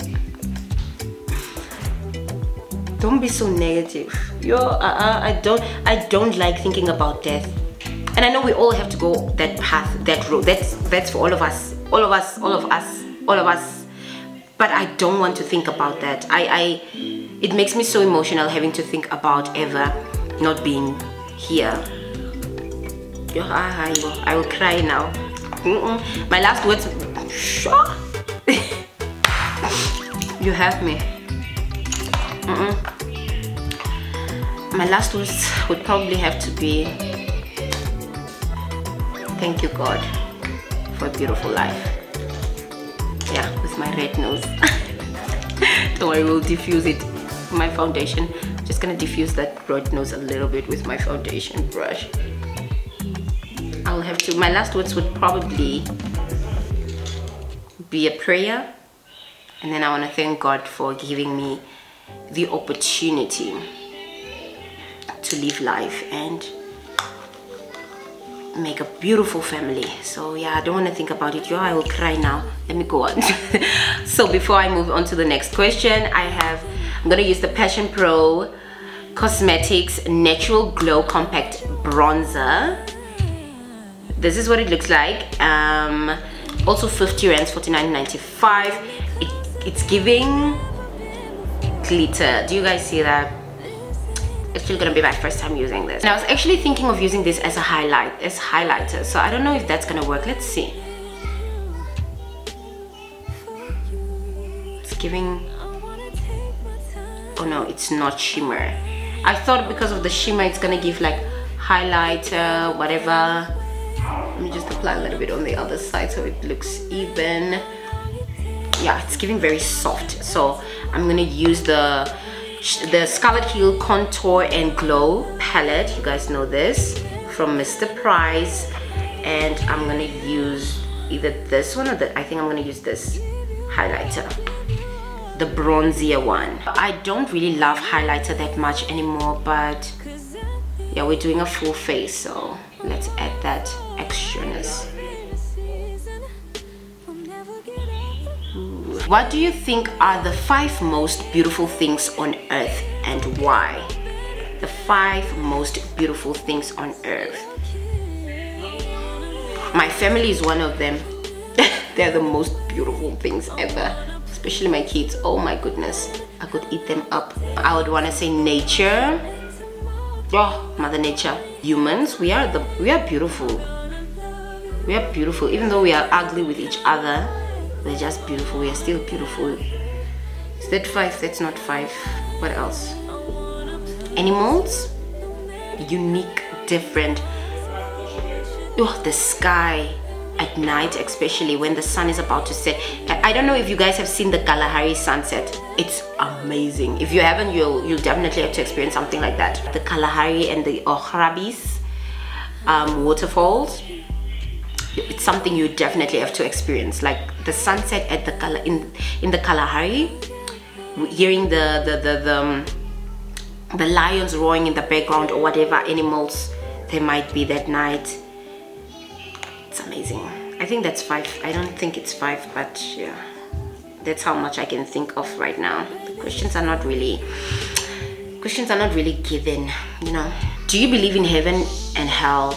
Don't be so negative. I don't like thinking about death. And I know we all have to go that path, that road. That's for all of us. All of us. But I don't want to think about that. It makes me so emotional having to think about ever not being here. I will cry now. My last words. You have me. My last words would probably have to be thank you, God, for a beautiful life. Yeah, with my red nose. Don't worry, we'll diffuse it with my foundation. Just gonna diffuse that red nose a little bit with my foundation brush. I'll have to, my last words would probably be a prayer, and then I want to thank God for giving me the opportunity to live life and make a beautiful family. So yeah, I don't want to think about it. I will cry now. Let me go on. So before I move on to the next question, I'm gonna use the Passion Pro Cosmetics Natural Glow Compact Bronzer. This is what it looks like. Also 50 rands, 49.95. It's giving glitter. Do you guys see that? Actually gonna be my first time using this, and I was actually thinking of using this as a highlighter, so I don't know if that's gonna work. Let's see. It's giving, oh no, it's not shimmer. I thought because of the shimmer it's gonna give like highlighter, whatever. Let me just apply a little bit on the other side so it looks even. Yeah, it's giving very soft, so I'm gonna use the Scarlet Hill Contour and Glow palette. You guys know this from Mr. Price, and I'm gonna use either this one or I think I'm gonna use this highlighter, the bronzier one. I don't really love highlighter that much anymore, but yeah, we're doing a full face, so let's add that extraness. What do you think are the 5 most beautiful things on earth, and why? The 5 most beautiful things on earth. My family is one of them. They're the most beautiful things ever, especially my kids. Oh my goodness, I could eat them up. I would want to say nature. Oh, Mother Nature. Humans, we are beautiful. We are beautiful, even though we are ugly with each other. We're just beautiful. We are still beautiful. Is that 5? That's not 5. What else? Animals, unique, different. Oh, the sky at night, especially when the sun is about to set. I don't know if you guys have seen the Kalahari sunset. It's amazing. If you haven't, you'll definitely have to experience something like that. The Kalahari and the Ohrabis waterfalls. It's something you definitely have to experience, like the sunset at the in the Kalahari, hearing the lions roaring in the background, or whatever animals there might be that night. It's amazing. I think that's 5. I don't think it's 5, but yeah, that's how much I can think of right now. The questions are not really given, you know. Do you believe in heaven and hell?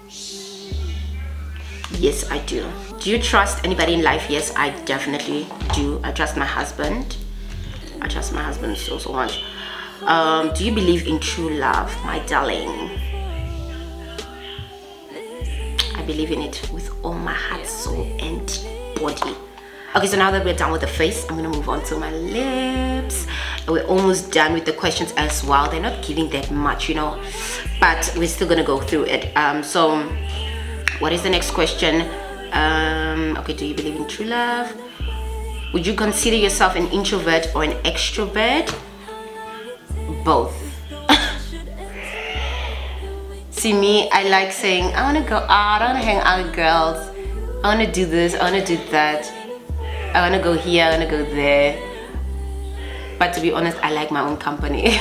Yes, I do. Do you trust anybody in life? Yes, I definitely do. I trust my husband. I trust my husband so much. Do you believe in true love, my darling? I believe in it with all my heart, soul, and body. Okay, so now that we're done with the face, I'm gonna move on to my lips. We're almost done with the questions as well. They're not giving that much, you know, but we're still gonna go through it. So what is the next question? Okay, do you believe in true love? Would you consider yourself an introvert or an extrovert? Both. See me, I like saying, I want to go out, I want to hang out with girls, I want to do this, I want to do that, I want to go here, I want to go there. But to be honest, I like my own company.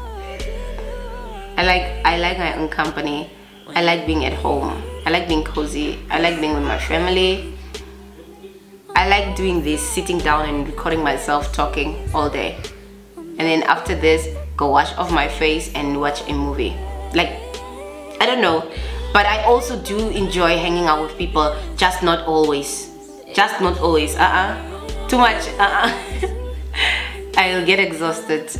I like my own company. I like being at home. I like being cozy. I like being with my family. I like doing this, sitting down and recording myself talking all day. And then after this, go wash off my face and watch a movie. Like, I don't know. But I also do enjoy hanging out with people, just not always. Just not always. Too much. I'll get exhausted.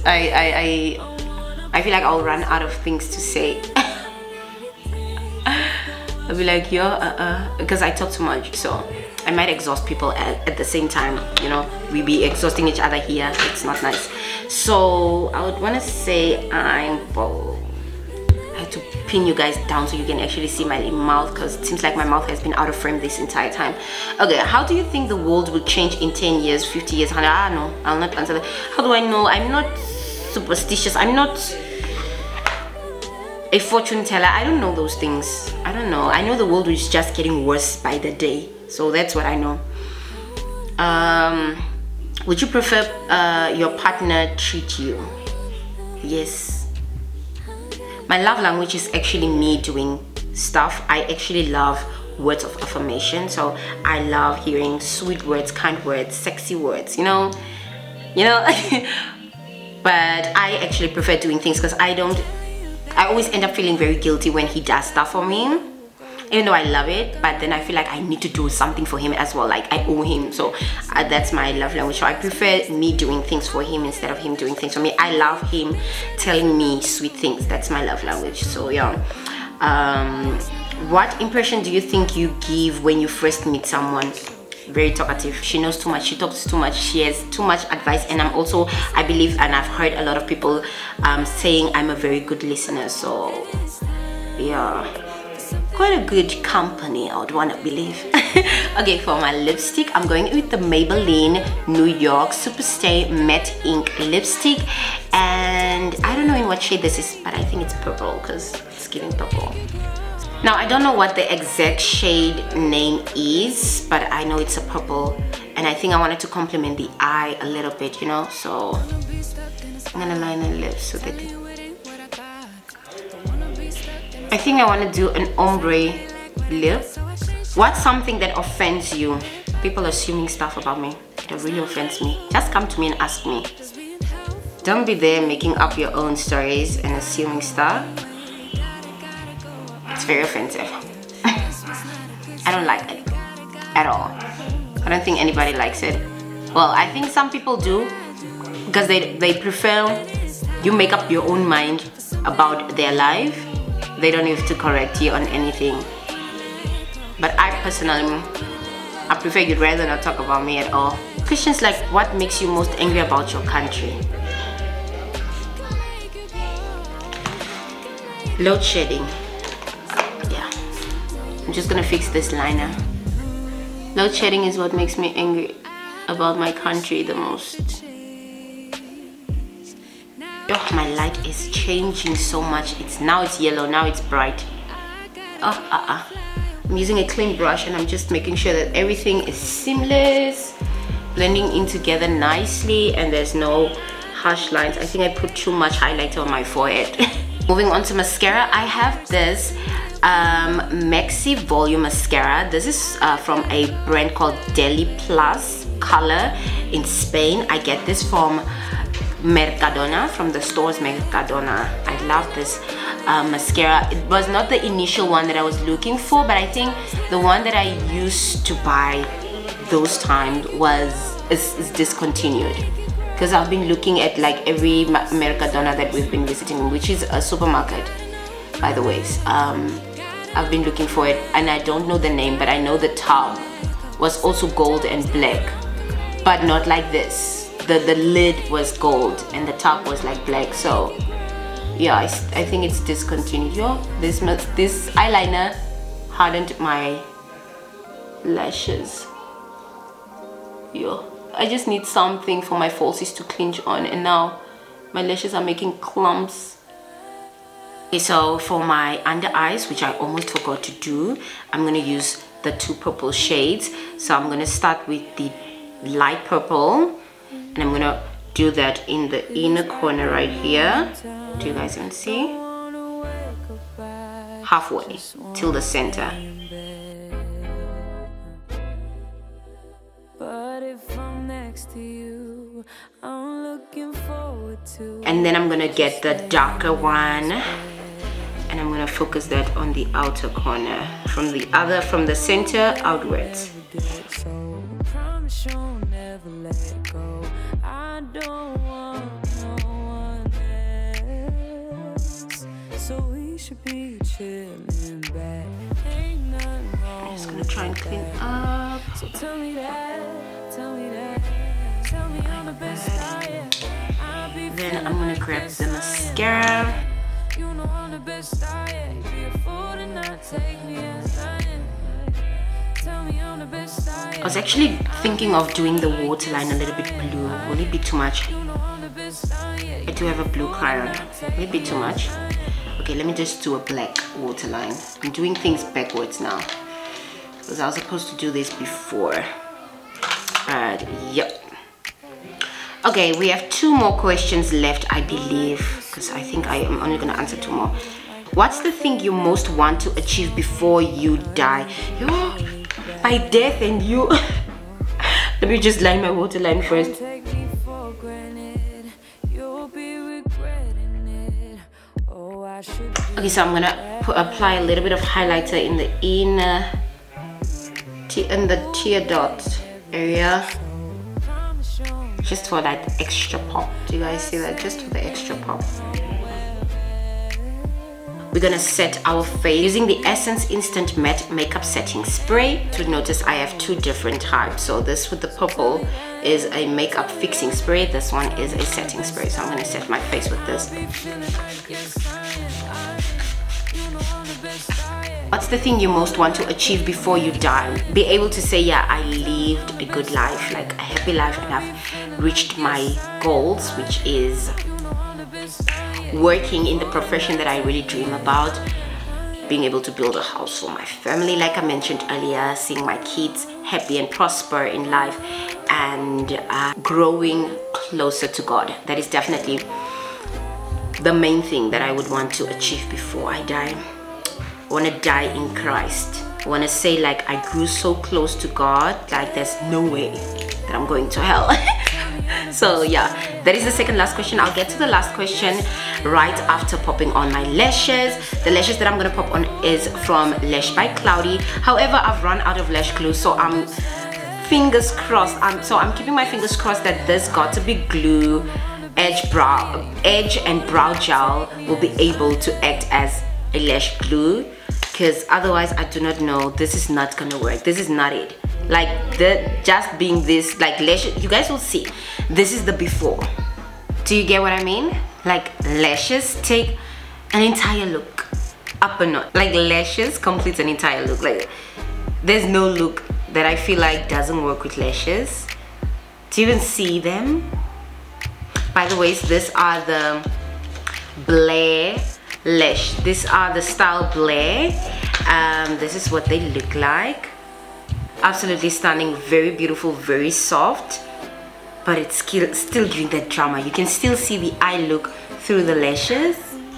I feel like I'll run out of things to say. I'll be like, yo, because I talk too much, so I might exhaust people at the same time, you know. We be exhausting each other here. It's not nice. So I would want to say I'm bold. I have to pin you guys down so you can actually see my mouth, because it seems like my mouth has been out of frame this entire time. Okay, how do you think the world will change in 10 years, 50 years? No, I'll not answer that. How do I know? I'm not superstitious. I'm not a fortune teller. I don't know those things. I don't know. I know the world is just getting worse by the day. So that's what I know. Would you prefer your partner treat you? Yes. My love language is actually me doing stuff. I actually love words of affirmation. So I love hearing sweet words, kind words, sexy words, you know. But I actually prefer doing things, because I always end up feeling very guilty when he does stuff for me, even though I love it. But then I feel like I need to do something for him as well, like I owe him. So that's my love language. So I prefer me doing things for him instead of him doing things for me. I love him telling me sweet things. That's my love language. So yeah. What impression do you think you give when you first meet someone? Very talkative. She knows too much, she talks too much, she has too much advice. And I'm also, I believe, and I've heard a lot of people saying I'm a very good listener. So yeah, quite a good company, I would want to believe. Okay, for my lipstick, I'm going with the Maybelline New York Superstay Matte Ink lipstick, and I don't know in what shade this is, but I think it's purple, because it's giving purple. Now, I don't know what the exact shade name is, but I know it's a purple, and I think I wanted to complement the eye a little bit, you know. So I'm gonna line the lips with it. I think I want to do an ombre lip. What's something that offends you? People assuming stuff about me. That really offends me. Just come to me and ask me. Don't be there making up your own stories and assuming stuff. It's very offensive. I don't like it at all. I don't think anybody likes it. Well, I think some people do, because they prefer you make up your own mind about their life. They don't have to correct you on anything. But I personally, I prefer you'd rather not talk about me at all. Questions like, what makes you most angry about your country? Load shedding. Yeah, I'm just gonna fix this liner. Load shedding is what makes me angry about my country the most. Oh, my light is changing so much. Now it's yellow, now it's bright. I'm using a clean brush, and I'm just making sure that everything is seamless, blending in together nicely, and there's no harsh lines. I think I put too much highlighter on my forehead. Moving on to mascara, I have this Maxi Volume Mascara. This is from a brand called Deli Plus Color in Spain. I get this from Mercadona, from the stores Mercadona. I love this mascara. It was not the initial one that I was looking for, but I think the one that I used to buy those times is discontinued, because I've been looking at like every Mercadona that we've been visiting, which is a supermarket, by the way. I've been looking for it, and I don't know the name, but I know the tub was also gold and black, but not like this. The lid was gold and the top was like black. So yeah, I think it's discontinued. Yo, this eyeliner hardened my lashes. Yo, I just need something for my falsies to clinch on, and now my lashes are making clumps. Okay, so for my under eyes, which I almost forgot to do, I'm gonna use the two purple shades. So I'm gonna start with the light purple, and I'm gonna do that in the inner corner right here. Do you guys even see? Halfway till the center. And then I'm gonna get the darker one, and I'm gonna focus that on the outer corner, from the center outwards. I don't want no one else, so we should be chilling back. just gonna try and clean up. So tell me that, tell me that, tell me I'm the best I am. Then I'm gonna grab the mascara. You know I'm the best I am. Be a fool to not take me as I am. Tell me I'm the best I am. I was actually thinking of doing the waterline a little bit blue. Will it be too much? I do have a blue crayon. Will it be too much? Okay, let me just do a black waterline. I'm doing things backwards now because I was supposed to do this before. Yep. Okay, we have 2 more questions left, I believe, because I think I am only gonna answer 2 more. What's the thing you most want to achieve before you die? By death and you. Let me just line my waterline first. Okay, so I'm gonna apply a little bit of highlighter in the inner, in the tear dot area, just for that extra pop. Do you guys see that? Just for the extra pop. We're gonna set our face using the Essence Instant Matte Makeup Setting Spray. To notice I have 2 different types. So this with the purple is a makeup fixing spray. This one is a setting spray. So I'm gonna set my face with this. What's the thing you most want to achieve before you die? Be able to say, yeah, I lived a good life, like a happy life, and I've reached my goals, which is working in the profession that I really dream about, being able to build a house for my family, like I mentioned earlier, seeing my kids happy and prosper in life, and growing closer to God. That is definitely the main thing that I would want to achieve before I die. I want to die in Christ. I want to say, like, I grew so close to God, like there's no way that I'm going to hell. So yeah, that is the second last question. I'll get to the last question right after popping on my lashes. The lashes that I'm gonna pop on is from Lash by Cloudy. However, I've run out of lash glue, so I'm fingers crossed. I'm keeping my fingers crossed that this got to be glue, edge and brow gel will be able to act as a lash glue, because otherwise I do not know, this is not gonna work. This is not it. Like, just being this, like, lashes, you guys will see, this is the before. Do you get what I mean? Like, lashes take an entire look up a notch. Like, lashes complete an entire look. Like, there's no look that I feel like doesn't work with lashes. Do you even see them? By the way, these are the Blair lash. These are the style Blair. This is what they look like. Absolutely stunning, very beautiful, very soft, but it's still giving that drama. You can still see the eye look through the lashes.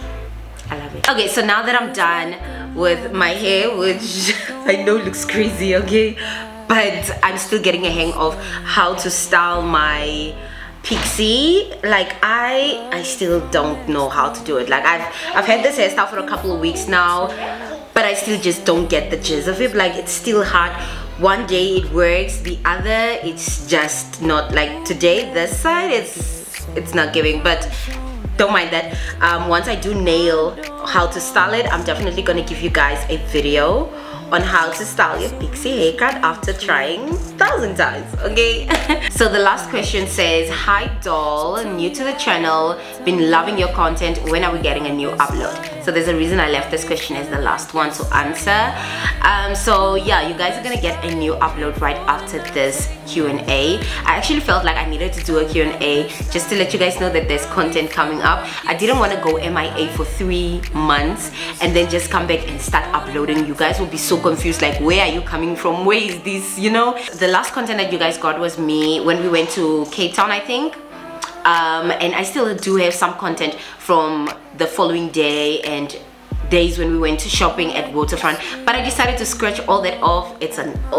I love it. Okay, so now that I'm done with my hair, which I know looks crazy, okay, but I'm still getting a hang of how to style my pixie. Like, I still don't know how to do it. Like, I've had this hairstyle for a couple of weeks now, but I still just don't get the gist of it. Like, it's still hard. One day it works, the other it's just not. Like, today this side it's not giving, but don't mind that. Once I do nail how to style it, I'm definitely gonna give you guys a video on how to style your pixie haircut after trying 1,000 times, okay? So the last question says, hi doll, new to the channel, been loving your content, when are we getting a new upload? So there's a reason I left this question as the last one to answer. So yeah, you guys are gonna get a new upload right after this Q&A. I actually felt like I needed to do a Q&A just to let you guys know that there's content coming up. I didn't want to go MIA for 3 months and then just come back and start uploading. You guys will be so confused, like, where are you coming from, where is this, you know? The last content that you guys got was me when we went to Cape Town, I think. And I still do have some content from the following day and days when we went to shopping at Waterfront, but I decided to scratch all that off. It's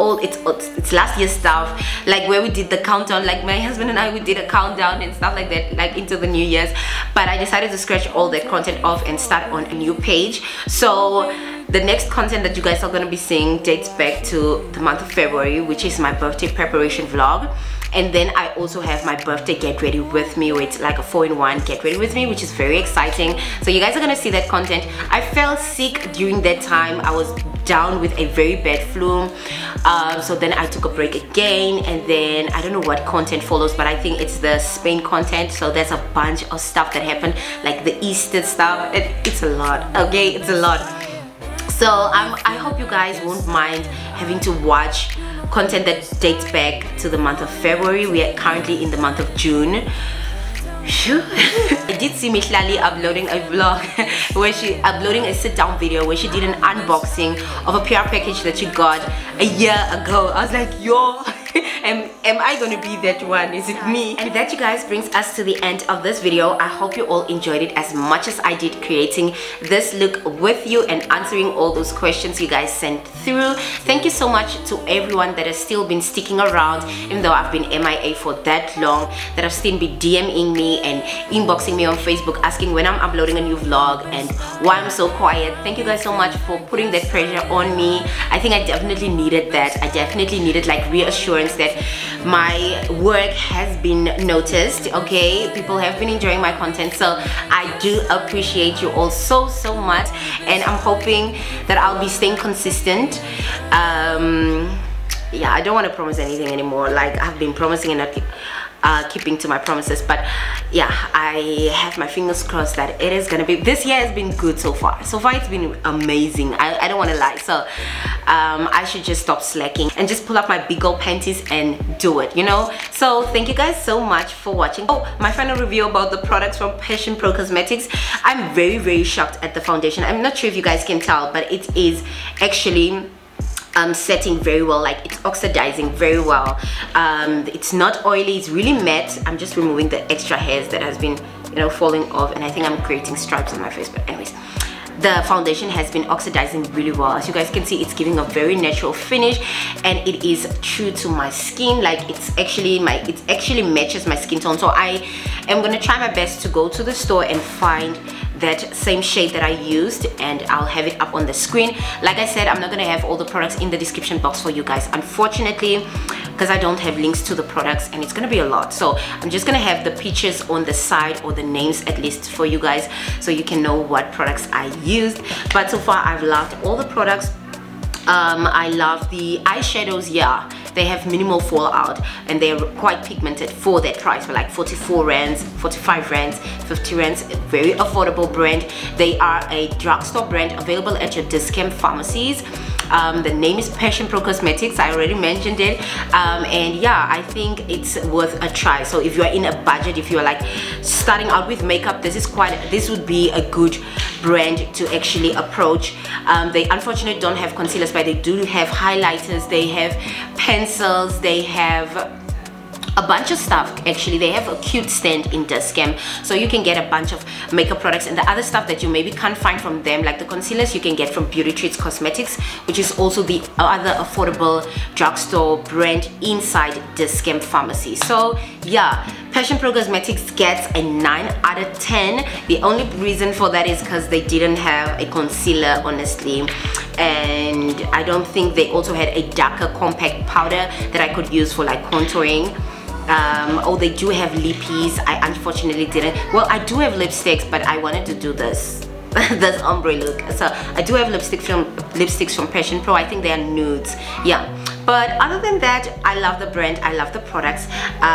last year's stuff, like where we did the countdown, like my husband and I, we did a countdown and stuff like that, like into the New Year's. But I decided to scratch all that content off and start on a new page. So the next content that you guys are going to be seeing dates back to the month of February, which is my birthday preparation vlog. And then I also have my birthday get ready with me, with like a 4-in-1 get ready with me, which is very exciting. So you guys are gonna see that content. I fell sick during that time. I was down with a very bad flu, so then I took a break again, and then I don't know what content follows, but I think it's the Spain content. So there's a bunch of stuff that happened, like the Easter stuff. It's a lot, okay, it's a lot. So I hope you guys won't mind having to watch content that dates back to the month of February. We are currently in the month of June. I did see Mihlali uploading a vlog where she uploading a sit-down video where she did an unboxing of a PR package that she got a year ago. I was like, yo, am I gonna be that one? Is it me? And that, you guys, brings us to the end of this video. I hope you all enjoyed it as much as I did creating this look with you and answering all those questions you guys sent through. Thank you so much to everyone that has still been sticking around, even though I've been MIA for that long, that have still been DMing me and inboxing me on Facebook asking when I'm uploading a new vlog and why I'm so quiet. Thank you guys so much for putting that pressure on me. I think I definitely needed that. I definitely needed like reassurance that my work has been noticed. Okay, people have been enjoying my content, so I do appreciate you all so much, and I'm hoping that I'll be staying consistent. Yeah, I don't want to promise anything anymore. Like, I've been promising and not keeping to my promises, but yeah, I have my fingers crossed that it is gonna be. This year has been good so far. It's been amazing. I don't want to lie. So I should just stop slacking and just pull up my big old panties and do it, you know. So thank you guys so much for watching. Oh, my final review about the products from Passion Pro Cosmetics. I'm very shocked at the foundation. I'm not sure if you guys can tell, but it is actually setting very well. Like, it's oxidizing very well. It's not oily, it's really matte. I'm just removing the extra hairs that has been, you know, falling off, and I think I'm creating stripes on my face. But anyways, the foundation has been oxidizing really well. As you guys can see, it's giving a very natural finish, and it is true to my skin. Like, it actually matches my skin tone. So I am gonna try my best to go to the store and find that same shade that I used, and I'll have it up on the screen. Like I said, I'm not gonna have all the products in the description box for you guys, unfortunately, because I don't have links to the products, and it's gonna be a lot. So I'm just gonna have the pictures on the side, or the names at least, for you guys, so you can know what products I used. But so far, I've loved all the products. I love the eyeshadows. Yeah, they have minimal fallout, and they're quite pigmented for that price, for like 44 rands, 45 rands, 50 rands. Very affordable brand. They are a drugstore brand available at your Dis-Chem pharmacies. The name is Passion Pro Cosmetics. I already mentioned it, and yeah, I think it's worth a try. So if you are in a budget, if you're like starting out with makeup, this would be a good brand to actually approach. They unfortunately don't have concealers, but they do have highlighters, they have pencils, they have a bunch of stuff. Actually, they have a cute stand in Dis-Chem, so you can get a bunch of makeup products, and the other stuff that you maybe can't find from them, like the concealers, you can get from Beauty Treats Cosmetics, which is also the other affordable drugstore brand inside Dis-Chem pharmacy. So yeah, Passion Pro Cosmetics gets a 9 out of 10. The only reason for that is because they didn't have a concealer, honestly, and I don't think they also had a darker compact powder that I could use for like contouring. Oh, they do have lippies. I unfortunately didn't. Well, I do have lipsticks, but I wanted to do this this ombre look. So I do have lipsticks from Passion Pro. I think they are nudes. Yeah, but other than that, I love the brand, I love the products,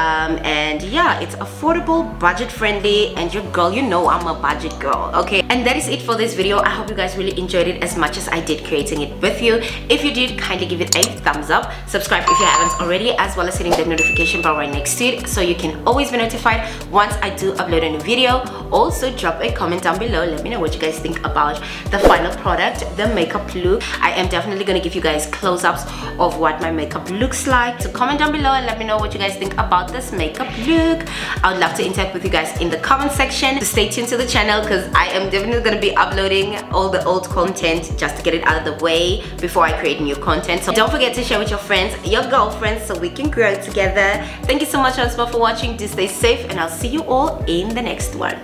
and yeah, it's affordable, budget friendly, and your girl, you know I'm a budget girl. Okay, and that is it for this video. I hope you guys really enjoyed it as much as I did creating it with you. If you did, kindly give it a thumbs up, subscribe if you haven't already, as well as hitting the notification bell right next to it, so you can always be notified once I do upload a new video. Also, drop a comment down below, let me know what you guys think about the final product, the makeup look. I am definitely going to give you guys close-ups of what my makeup looks like. So comment down below and let me know what you guys think about this makeup look. I would love to interact with you guys in the comment section. So stay tuned to the channel, because I am definitely going to be uploading all the old content just to get it out of the way before I create new content. So don't forget to share with your friends, your girlfriends, so we can grow together. Thank you so much once more for watching. Do stay safe, and I'll see you all in the next one.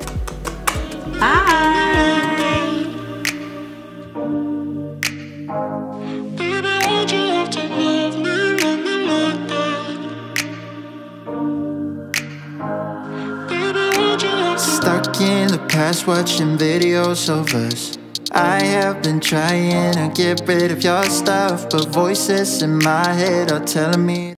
Bye. Baby, why'd you have to love me like that? Stuck in the past watching videos of us. I have been trying to get rid of your stuff, but voices in my head are telling me